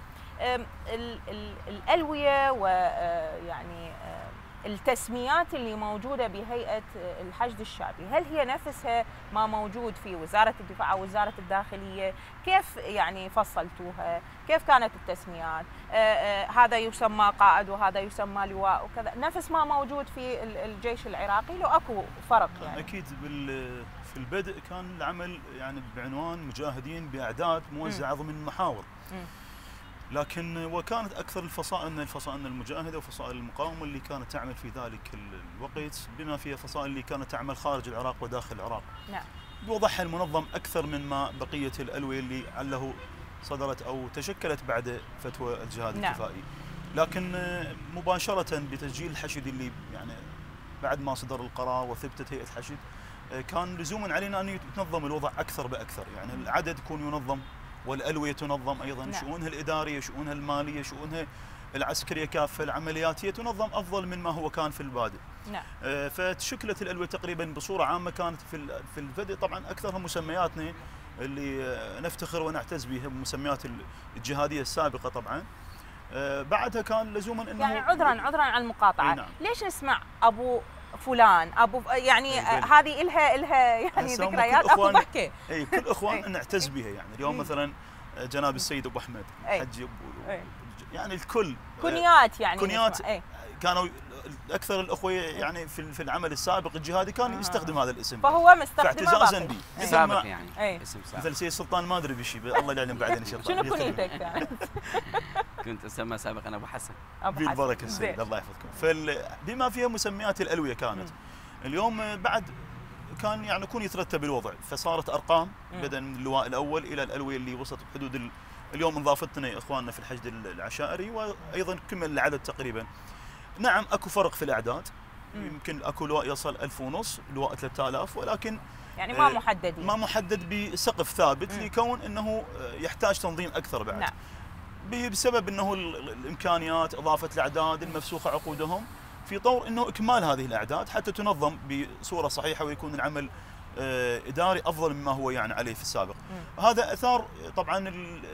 الألوية ويعني التسميات اللي موجودة بهيئة الحشد الشعبي، هل هي نفسها ما موجود في وزارة الدفاع أو وزارة الداخلية؟ كيف يعني فصلتوها؟ كيف كانت التسميات؟ آآ آآ هذا يسمى قائد وهذا يسمى لواء وكذا، نفس ما موجود في الجيش العراقي، لو أكو فرق يعني؟ أكيد. في البدء كان العمل يعني بعنوان مجاهدين بأعداد موزعة ضمن محاور، لكن وكانت اكثر الفصائل الفصائل المجاهده وفصائل المقاومه اللي كانت تعمل في ذلك الوقت، بما فيها فصائل اللي كانت تعمل خارج العراق وداخل العراق. نعم. بوضعها المنظم اكثر من ما بقيه الالويه اللي عله صدرت او تشكلت بعد فتوى الجهاد نعم. الكفائي. لكن مباشره بتسجيل الحشد اللي يعني بعد ما صدر القرار وثبتت هيئه الحشد، كان لزوما علينا ان يتنظم الوضع اكثر باكثر، يعني العدد يكون ينظم والألوية تنظم أيضا، نعم. شؤونها الإدارية، شؤونها المالية، شؤونها العسكرية كافة، العملياتية تنظم أفضل من ما هو كان في البادئ. نعم. آه فتشكلت الألوية تقريبا بصورة عامة. كانت في في البدء طبعا أكثرها مسمياتنا اللي نفتخر ونعتز بها بمسميات الجهاديه السابقه طبعا. بعدها كان لزوما انه يعني عذرا عذرا على المقاطعه، نعم. ليش نسمع ابو فلان ابو يعني هذه الها الها يعني ذكريات ابو ضحكه؟ اي كل اخوان نعتز بها يعني. اليوم مثلا جناب السيد ابو احمد الحج ابو يعني الكل كنيات يعني كنيات كانوا اكثر الاخوه يعني في في العمل السابق الجهادي كان آه. يستخدم هذا الاسم، فهو مستخدمه فاعتزازا به سابق يعني ايه. اسم سابق مثل سيد سلطان ما ادري بشيء الله يعلم بعدين ان شاء الله. شنو كنيتك يعني؟ كنت اسمى سابقا ابو حسن. ابو حسن بالبركه السيد الله يحفظكم. فبما فيها مسميات الالويه كانت م. اليوم بعد كان يعني يكون يترتب الوضع، فصارت ارقام بدا من اللواء الاول الى الالويه اللي وصلت بحدود ال... اليوم انضافتنا اخواننا في الحشد العشائري وايضا كمل العدد تقريبا. نعم اكو فرق في الاعداد، يمكن اكو لواء يصل ألف ونص، لواء ثلاثة آلاف، ولكن يعني ما محدد ما محدد بسقف ثابت مم. لكون انه يحتاج تنظيم اكثر بعد. نعم. بسبب انه الامكانيات، اضافه الاعداد المفسوخه عقودهم، في طور انه اكمال هذه الاعداد حتى تنظم بصوره صحيحه ويكون العمل اداري افضل مما هو يعني عليه في السابق. مم. هذا اثار طبعا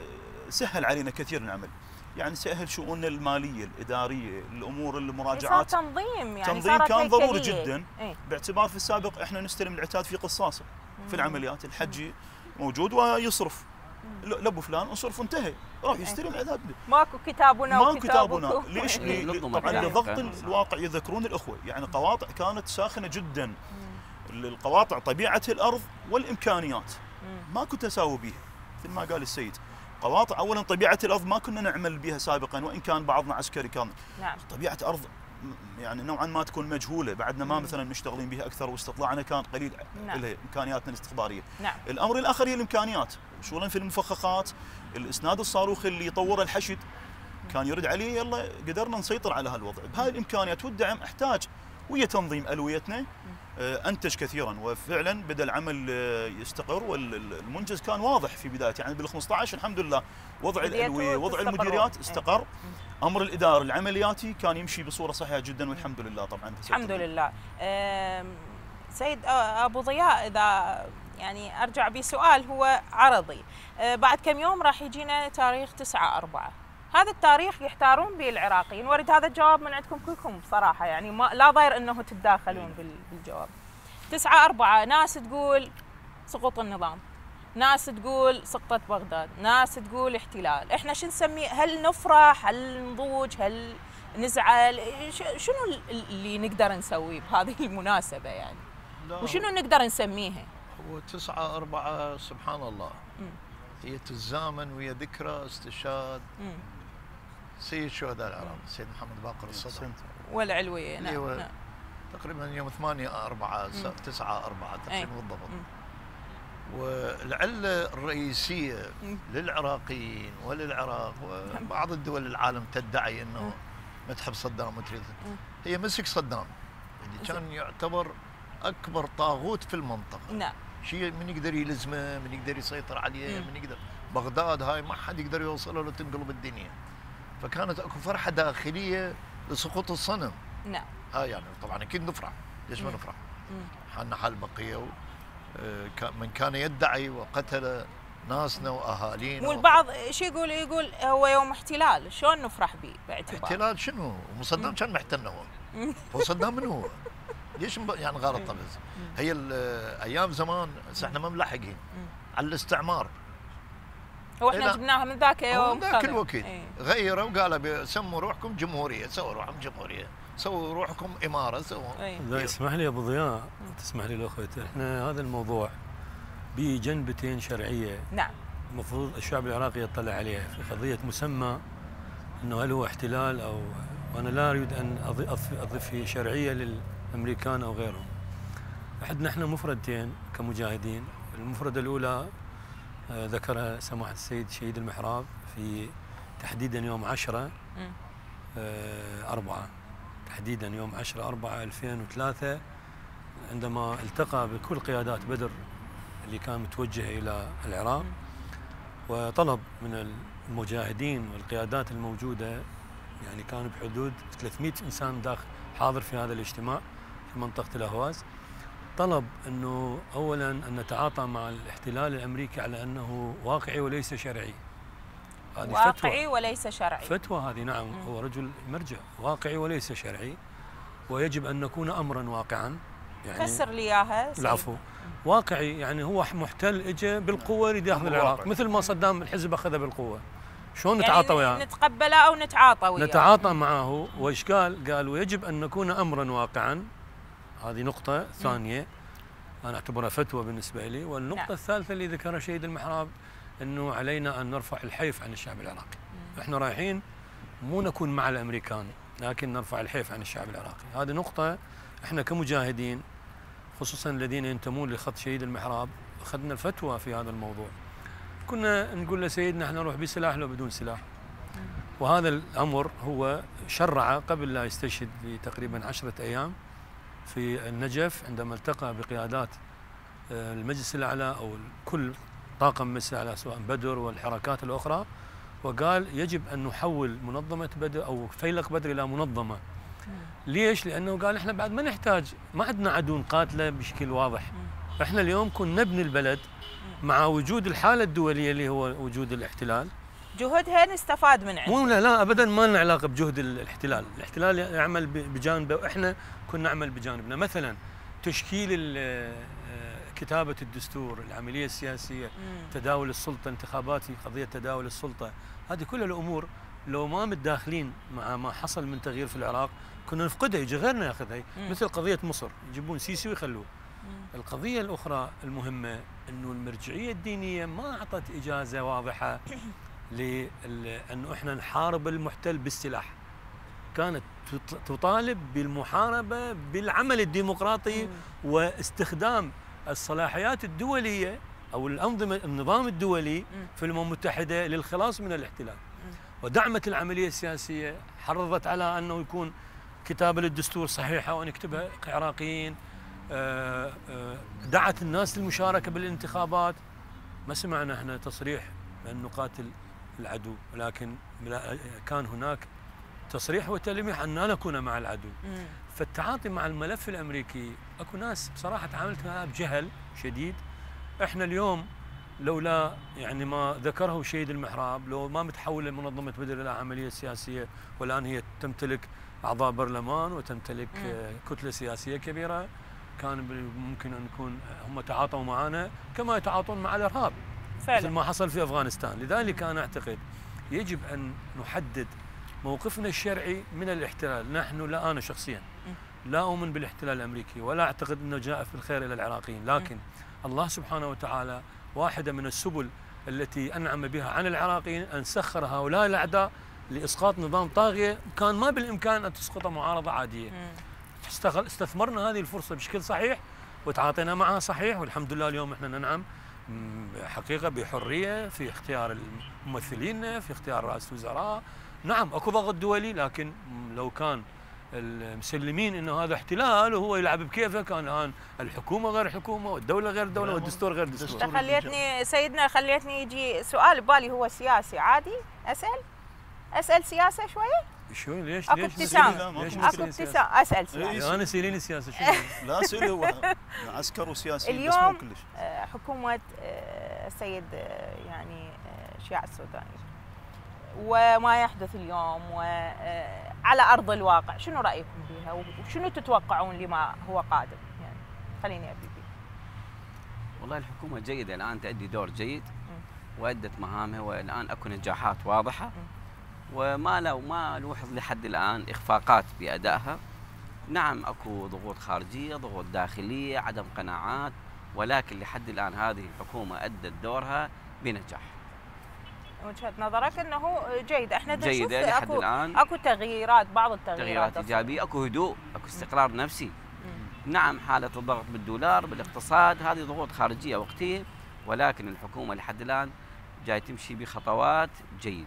سهل علينا كثير العمل. يعني سهل شؤوننا الماليه الاداريه، الامور المراجعات، صار تنظيم يعني تنظيم كان ضروري جدا. ايه؟ باعتبار في السابق احنا نستلم العتاد في قصاصه في العمليات، الحجي موجود ويصرف لابو فلان اصرف وانتهى، راح يستلم عتاد. ماكو كتابنا ماكو كتابنا. ليش؟ لي طبعا لضغط الواقع يذكرون الاخوه، يعني قواطع كانت ساخنه جدا. القواطع طبيعه الارض والامكانيات ماكو تساوي بها مثل ما قال السيد. قواطع اولا طبيعه الارض ما كنا نعمل بها سابقا، وان كان بعضنا عسكري كان. نعم. طبيعه ارض يعني نوعا ما تكون مجهوله، بعدنا ما مثلا مشتغلين بها اكثر واستطلاعنا كان قليل. نعم. لها امكانياتنا الاستخباريه. نعم. الامر الاخر هي الامكانيات، شغلا في المفخخات، الاسناد الصاروخي اللي طوره الحشد كان يرد عليه، يلا قدرنا نسيطر على هالوضع بهاي الامكانيات والدعم. احتاج ويا تنظيم الويتنا انتج كثيرا، وفعلا بدا العمل يستقر والمنجز كان واضح في بدايته. يعني بال خمسة عشر الحمد لله وضع الالويه وضع المديريات استقر. امر الاداره العملياتي كان يمشي بصوره صحيحه جدا والحمد لله. طبعا الحمد لله. سيد ابو ضياء، اذا يعني ارجع بسؤال هو عرضي، بعد كم يوم راح يجينا تاريخ تسعة أربعة، هذا التاريخ يحتارون به العراقيين، واريد هذا الجواب من عندكم كلكم بصراحه، يعني ما لا ضير انه تتداخلون بالجواب. تسعة أربعة ناس تقول سقوط النظام، ناس تقول سقطت بغداد، ناس تقول احتلال، احنا شو نسميه؟ هل نفرح؟ هل نضوج؟ هل نزعل؟ شنو اللي نقدر نسويه بهذه المناسبه يعني؟ وشنو نقدر نسميها؟ هو تسعة أربعة سبحان الله م. هي تتزامن ويا ذكرى استشهاد سيد شهداء العراق السيد محمد باقر الصدر والعلويه. نعم. نعم. تقريبا يوم ثمانية أربعة تسعة أربعة تقريبا بالضبط. والعله الرئيسيه م. للعراقيين وللعراق وبعض الدول العالم تدعي انه ما تحب صدام وتريد، هي مسك صدام اللي كان يعتبر اكبر طاغوت في المنطقه. نعم. شيء من يقدر يلزمه، من يقدر يسيطر عليه، من يقدر بغداد هاي ما حد يقدر يوصلها لو تنقلب الدنيا. فكانت اكو فرحه داخليه لسقوط الصنم. نعم. هاي يعني طبعا اكيد نفرح، ليش ما نفرح؟ حالنا حال بقيه من كان يدعي وقتل ناسنا واهالينا. والبعض شو يقول؟ يقول هو يوم احتلال، شلون نفرح به باعتبار؟ احتلال شنو؟ وصدام كان محتلنا هو. هو صدام من هو؟ ليش يعني غلط طبز؟ هي ايام زمان احنا ما ملاحقين على الاستعمار. هو احنا جبناها من ذاك يوم، من ذاك الوقت غيروا وقالوا سموا روحكم جمهوريه، سووا روحكم جمهوريه، سووا روحكم اماره، سووا. اذا اسمح لي ابو ضياء، تسمح لي الاخوه، احنا هذا الموضوع به جنبتين شرعيه. نعم. المفروض الشعب العراقي يطلع عليها في قضيه مسمى انه هل هو احتلال او، وانا لا اريد ان اضيف اضيف في شرعيه للامريكان او غيرهم. عندنا احنا مفردتين كمجاهدين، المفرده الاولى آه ذكرها سماحه السيد شهيد المحراب في تحديدا يوم عشرة آه أربعة، تحديدا يوم عشرة أربعة ألفين وثلاثة، عندما التقى بكل قيادات بدر اللي كان متوجه الى العراق، وطلب من المجاهدين والقيادات الموجوده، يعني كان بحدود ثلاثمئة انسان داخل حاضر في هذا الاجتماع في منطقه الاهواز، طلب انه اولا ان نتعاطى مع الاحتلال الامريكي على انه واقعي وليس شرعي. هذه واقعي فتوى وليس شرعي. فتوى هذه نعم. مم. هو رجل مرجع واقعي وليس شرعي، ويجب ان نكون امرا واقعا. يعني فسر لي اياها. العفو. واقعي يعني هو محتل اجى بالقوه لداخل العراق، مثل ما صدام الحزب اخذه بالقوه. شلون يعني نتعاطى وياه؟ نتقبله او نتعاطى وياه؟ نتعاطى معه. وايش قال؟ قال ويجب ان نكون امرا واقعا. هذه نقطه ثانيه انا اعتبرها فتوى بالنسبه لي. والنقطه نعم. الثالثه اللي ذكرها شهيد المحراب انه علينا ان نرفع الحيف عن الشعب العراقي. مم. احنا رايحين مو نكون مع الامريكان، لكن نرفع الحيف عن الشعب العراقي. هذه نقطه احنا كمجاهدين خصوصا الذين ينتمون لخط شهيد المحراب اخذنا الفتوى في هذا الموضوع. كنا نقول لسيدنا احنا نروح بسلاح لو بدون سلاح. وهذا الامر هو شرع قبل لا يستشهد بتقريبا عشرة ايام في النجف عندما التقى بقيادات المجلس الاعلى او كل طاقم المجلس الاعلى سواء بدر والحركات الاخرى، وقال يجب ان نحول منظمه بدر او فيلق بدر الى منظمه. ليش؟ لانه قال احنا بعد ما نحتاج، ما عندنا عدو نقاتله بشكل واضح. احنا اليوم كنا نبني البلد مع وجود الحاله الدوليه اللي هو وجود الاحتلال. جهودها نستفاد من عنده. مو لا لا ابدا ما لنا علاقه بجهد الاحتلال، الاحتلال يعمل بجانبه واحنا كنا نعمل بجانبنا. مثلا تشكيل كتابه الدستور، العمليه السياسيه، مم. تداول السلطه، انتخابات، قضيه تداول السلطه، هذه كل الامور لو ما متداخلين مع ما حصل من تغيير في العراق كنا نفقدها، يجي غيرنا ياخذها. مثل قضيه مصر يجيبون سيسي ويخلوه. مم. القضيه الاخرى المهمه انه المرجعيه الدينيه ما اعطت اجازه واضحه لانه احنا نحارب المحتل بالسلاح. كانت تطالب بالمحاربه بالعمل الديمقراطي واستخدام الصلاحيات الدوليه او الانظمه النظام الدولي في الامم المتحده للخلاص من الاحتلال. ودعمت العمليه السياسيه، حرضت على انه يكون كتابه للدستور صحيحه ونكتبها كعراقيين، دعت الناس للمشاركه بالانتخابات. ما سمعنا احنا تصريح بان نقاتل العدو، ولكن كان هناك تصريح وتلميح ان لا نكون مع العدو. مم. فالتعاطي مع الملف الامريكي اكو ناس بصراحه تعاملت معها بجهل شديد. احنا اليوم لولا يعني ما ذكره شهيد المحراب، لو ما متحوله منظمه بدر الى عمليه سياسيه والان هي تمتلك اعضاء برلمان وتمتلك مم. كتله سياسيه كبيره، كان ممكن ان نكون هم تعاطوا معنا كما يتعاطون مع الارهاب فعلا. مثل ما حصل في افغانستان. لذلك انا اعتقد يجب ان نحدد موقفنا الشرعي من الاحتلال. نحن لا انا شخصيا لا اؤمن بالاحتلال الامريكي ولا اعتقد انه جاء في الخير الى العراقيين، لكن الله سبحانه وتعالى واحده من السبل التي انعم بها عن العراقيين ان سخر هؤلاء الاعداء لاسقاط نظام طاغيه كان ما بالامكان ان تسقط معارضه عاديه. استثمرنا هذه الفرصه بشكل صحيح وتعاطينا معها صحيح، والحمد لله اليوم احنا ننعم حقيقه بحريه في اختيار الممثلين، في اختيار رئاسه الوزراء. نعم اكو ضغط دولي، لكن لو كان المسلمين انه هذا احتلال وهو يلعب بكيفه، كان الان الحكومه غير حكومه والدوله غير دوله والدستور غير دستور. خليتني سيدنا خليتني يجي سؤال ببالي هو سياسي عادي. اسال اسال سياسه شويه؟ شوي ليش اكو ليش ابتسام ليش اكو ابتسام اسال سياسه. انا سيليني السياسه شو لا سيلي هو عسكر وسياسي اليوم كلش. حكومه السيد يعني شياع السوداني وما يحدث اليوم وعلى ارض الواقع، شنو رايكم بها وشنو تتوقعون لما هو قادم؟ يعني خليني ابدي بيه. والله الحكومه جيده الان، تؤدي دور جيد وادت مهامها، والان اكو نجاحات واضحه وما لا ما نوحظ لحد الان اخفاقات بادائها. نعم اكو ضغوط خارجيه، ضغوط داخليه، عدم قناعات، ولكن لحد الان هذه الحكومه ادت دورها بنجاح. وجهة نظرك انه جيد. احنا جيدة لحد أكو الان، اكو تغييرات، بعض التغييرات تغييرات ايجابيه، اكو هدوء، اكو استقرار نفسي. مم. نعم حاله الضغط بالدولار بالاقتصاد هذه ضغوط خارجيه وقتيه، ولكن الحكومه لحد الان جاي تمشي بخطوات جيده.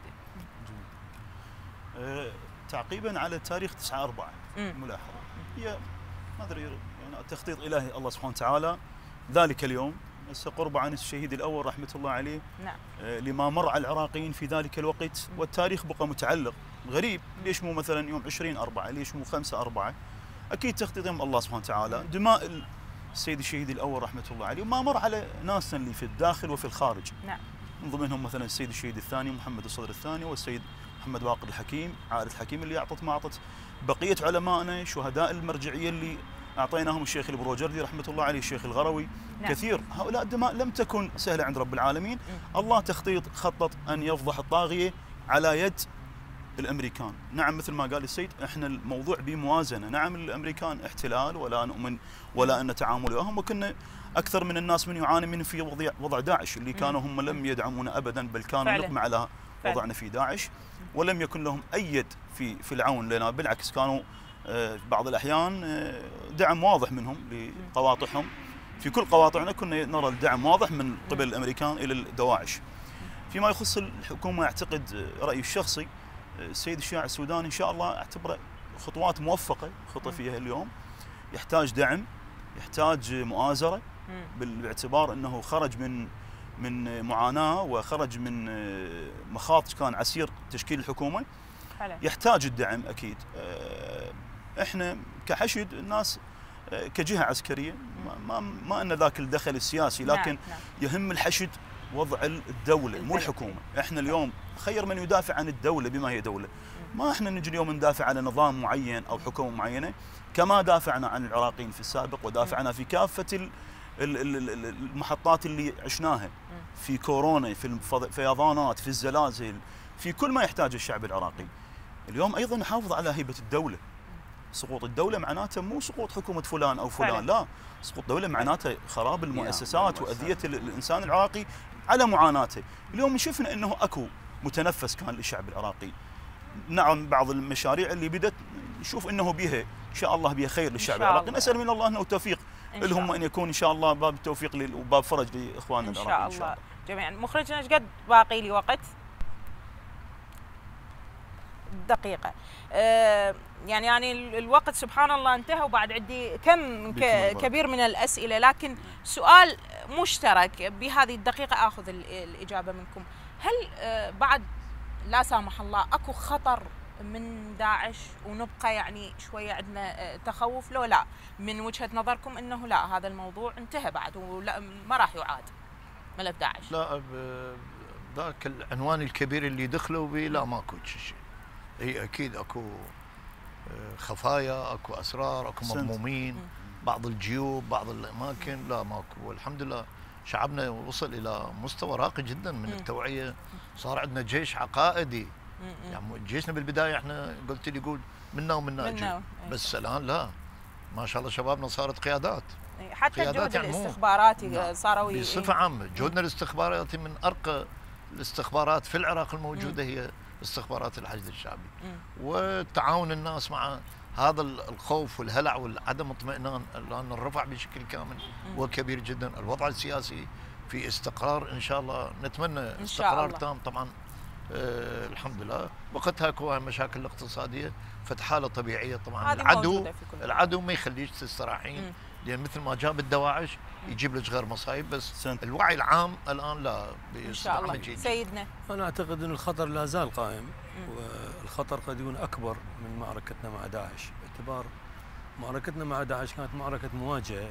أه تعقيبا على تاريخ تسعة أربعة ملاحظه هي ما ادري يعني تخطيط الهي الله سبحانه وتعالى ذلك اليوم، هسه قرب عن الشهيد الاول رحمه الله عليه. نعم. آه لما مر على العراقيين في ذلك الوقت، والتاريخ بقى متعلق. غريب ليش مو مثلا يوم عشرين أربعة، ليش مو خمسة أربعة؟ اكيد تخطيط من الله سبحانه وتعالى. دماء السيد الشهيد الاول رحمه الله عليه، وما مر على ناسنا اللي في الداخل وفي الخارج. نعم. من ضمنهم مثلا السيد الشهيد الثاني محمد الصدر الثاني، والسيد محمد باقر الحكيم، عائله الحكيم اللي اعطت ما اعطت، بقيه علمائنا شهداء المرجعيه اللي اعطيناهم، الشيخ البروجردي رحمه الله عليه، الشيخ الغروي. نعم. كثير هؤلاء الدماء لم تكن سهله عند رب العالمين. م. الله تخطيط خطط ان يفضح الطاغيه على يد الامريكان. نعم مثل ما قال السيد، احنا الموضوع بموازنه، نعم الامريكان احتلال ولا نؤمن ولا ان نتعامل وياهم، وكنا اكثر من الناس من يعاني من في وضع وضع داعش اللي كانوا هم لم يدعمونا ابدا، بل كانوا نقمه على وضعنا في داعش، ولم يكن لهم اي يد في في العون لنا، بالعكس كانوا بعض الاحيان دعم واضح منهم لقواطعهم. في كل قواطعنا كنا نرى الدعم واضح من قبل الامريكان الى الدواعش. فيما يخص الحكومه اعتقد رايي الشخصي السيد الشياع السوداني ان شاء الله اعتبره خطوات موفقه خطى فيها اليوم، يحتاج دعم، يحتاج مؤازره، باعتبار انه خرج من من معاناه وخرج من مخاض كان عسير تشكيل الحكومه. يحتاج الدعم اكيد. احنا كحشد الناس كجهه عسكريه ما ما ان ذاك الدخل السياسي، لكن يهم الحشد وضع الدوله مو الحكومه. احنا اليوم خير من يدافع عن الدوله بما هي دوله. ما احنا نجي اليوم ندافع على نظام معين او حكومه معينه، كما دافعنا عن العراقيين في السابق ودافعنا في كافه المحطات اللي عشناها، في كورونا، في الفيضانات، في الزلازل، في كل ما يحتاجه الشعب العراقي. اليوم ايضا نحافظ على هيبه الدوله. سقوط الدوله معناته مو سقوط حكومه فلان او فلان، لا، سقوط الدوله معناته خراب المؤسسات واذيه الانسان العراقي على معاناته. اليوم شفنا انه اكو متنفس كان للشعب العراقي. نعم بعض المشاريع اللي بدت نشوف انه بها ان شاء الله بها خير للشعب العراقي، نسال من الله انه التوفيق لهم، ان يكون ان شاء الله باب التوفيق وباب فرج لاخواننا العراقيين ان شاء الله جميعا. مخرجنا ايش قد باقي لي وقت؟ دقيقة. أه يعني يعني الوقت سبحان الله انتهى، وبعد عندي كم كبير من الأسئلة، لكن سؤال مشترك بهذه الدقيقة آخذ الإجابة منكم. هل أه بعد لا سامح الله اكو خطر من داعش ونبقى يعني شوية عندنا تخوف، لو لا من وجهة نظركم انه لا هذا الموضوع انتهى بعد ولا ما راح يعاد ملف داعش؟ لا ذاك العنوان الكبير اللي دخلوا به لا ماكو شيء. هي اكيد اكو خفايا، اكو اسرار، اكو مضمومين، بعض الجيوب، بعض الاماكن، لا ماكو. والحمد لله شعبنا وصل الى مستوى راقي جدا من التوعيه، صار عندنا جيش عقائدي. يعني جيشنا بالبدايه احنا قلت لي يقول منا ومنا اجي، بس الان لا ما شاء الله شبابنا صارت قيادات. حتى الجهد الاستخباراتي صاروا بصفه عامه جهدنا الاستخباراتي من ارقى الاستخبارات في العراق الموجوده هي استخبارات الحشد الشعبي. وتعاون الناس مع هذا الخوف والهلع والعدم اطمئنان الان رفع بشكل كامل وكبير جدا. الوضع السياسي في استقرار ان شاء الله، نتمنى استقرار تام طبعا. آه الحمد لله. وقتها اكو مشاكل الاقتصاديه فتحاله طبيعيه طبعا. العدو العدو ما يخليش تستراحين، لان مثل ما جاب الدواعش يجيب لك غير مصايب، بس الوعي العام الان لا ان شاء الله. سيدنا انا اعتقد ان الخطر لا زال قائم، والخطر قد يكون اكبر من معركتنا مع داعش، باعتبار معركتنا مع داعش كانت معركه مواجهه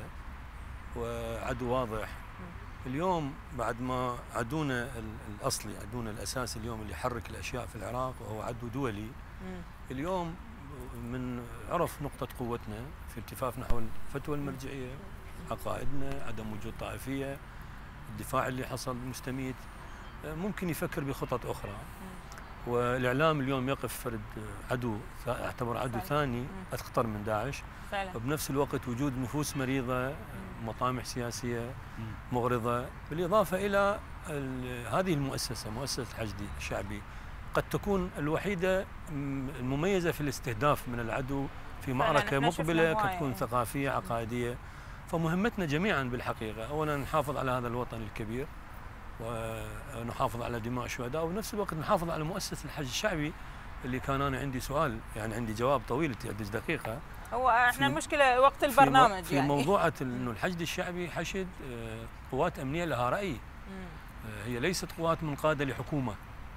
وعدو واضح. اليوم بعد ما عدونا الاصلي، عدونا الاساسي اليوم اللي يحرك الاشياء في العراق وهو عدو دولي، اليوم من عرف نقطه قوتنا في التفاف نحو الفتوى المرجعيه، عقائدنا، عدم وجود طائفيه، الدفاع اللي حصل مستميت، ممكن يفكر بخطط اخرى. والاعلام اليوم يقف فرد عدو اعتبر عدو ثاني اخطر من داعش، وبنفس الوقت وجود نفوس مريضه، مطامح سياسيه مغرضه، بالاضافه الى هذه المؤسسه مؤسسه الحشد الشعبي قد تكون الوحيده المميزه في الاستهداف من العدو في معركه مقبله، قد تكون ثقافيه عقائديه. فمهمتنا جميعا بالحقيقه اولا نحافظ على هذا الوطن الكبير، ونحافظ على دماء الشهداء، وبنفس الوقت نحافظ على مؤسسه الحشد الشعبي اللي كان انا عندي سؤال، يعني عندي جواب طويل تعدش دقيقه. هو احنا المشكله وقت البرنامج في يعني. موضوعه انه الحشد الشعبي حشد قوات امنيه لها راي، هي ليست قوات منقاده لحكومه،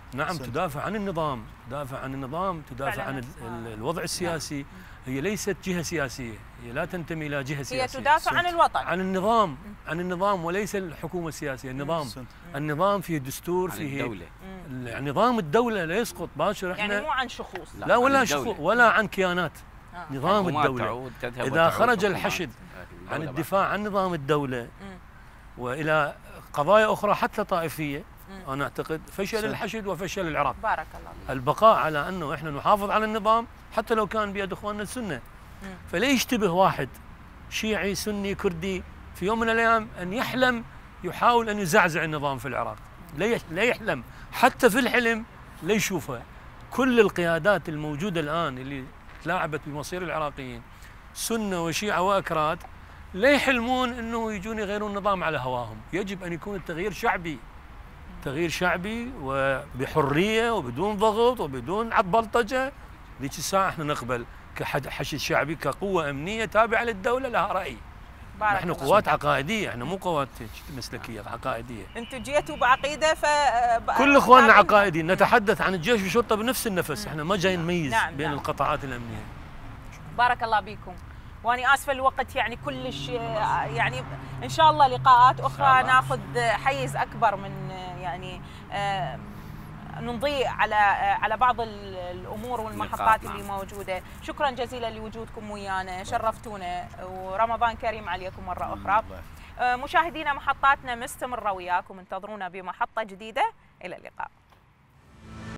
نعم سنت. تدافع عن النظام، تدافع عن النظام، تدافع عن الوضع السياسي. هي ليست جهة سياسية، هي لا تنتمي إلى جهة سياسية. هي تدافع عن الوطن، عن النظام، عن النظام وليس الحكومة السياسية. النظام سنت. النظام فيه دستور، فيه الدولة. نظام الدولة لا يسقط باشر. احنا يعني مو عن شخوص، لا, لا ولا شخوص ولا عن كيانات. آه. نظام الدولة. إذا خرج الحشد عن الدفاع عن نظام الدولة وإلى قضايا أخرى حتى طائفية، أنا أعتقد فشل الحشد وفشل العراق. بارك الله. البقاء على أنه إحنا نحافظ على النظام حتى لو كان بيد إخواننا السنة. فلا يشتبه واحد شيعي سني كردي في يوم من الأيام أن يحلم يحاول أن يزعزع النظام في العراق. لا يحلم، حتى في الحلم لا يشوفه. كل القيادات الموجودة الآن اللي تلاعبت بمصير العراقيين سنة وشيعة وأكراد لا يحلمون أنه يجون يغيرون النظام على هواهم. يجب أن يكون التغيير شعبي، تغيير شعبي وبحرية وبدون ضغط وبدون بلطجة. ذيك الساعة احنا نقبل كحشد شعبي كقوة أمنية تابعة للدولة لها رأي. نحن قوات عقائدية، احنا مو قوات مسلكية، عقائدية. انتم جيتوا بعقيدة ف كل اخواننا عقائديين. نتحدث عن الجيش والشرطة بنفس النفس، احنا ما جاي نميز نعم بين نعم. القطاعات الأمنية. بارك الله بيكم. واني اسفه الوقت يعني كلش، يعني ان شاء الله لقاءات اخرى ناخذ حيز اكبر من يعني آه نضيء على على بعض الامور والمحطات اللي موجوده. شكرا جزيلا لوجودكم ويانا، شرفتونا، ورمضان كريم عليكم مره اخرى. مشاهدينا محطاتنا مستمره وياكم، انتظرونا بمحطه جديده، الى اللقاء.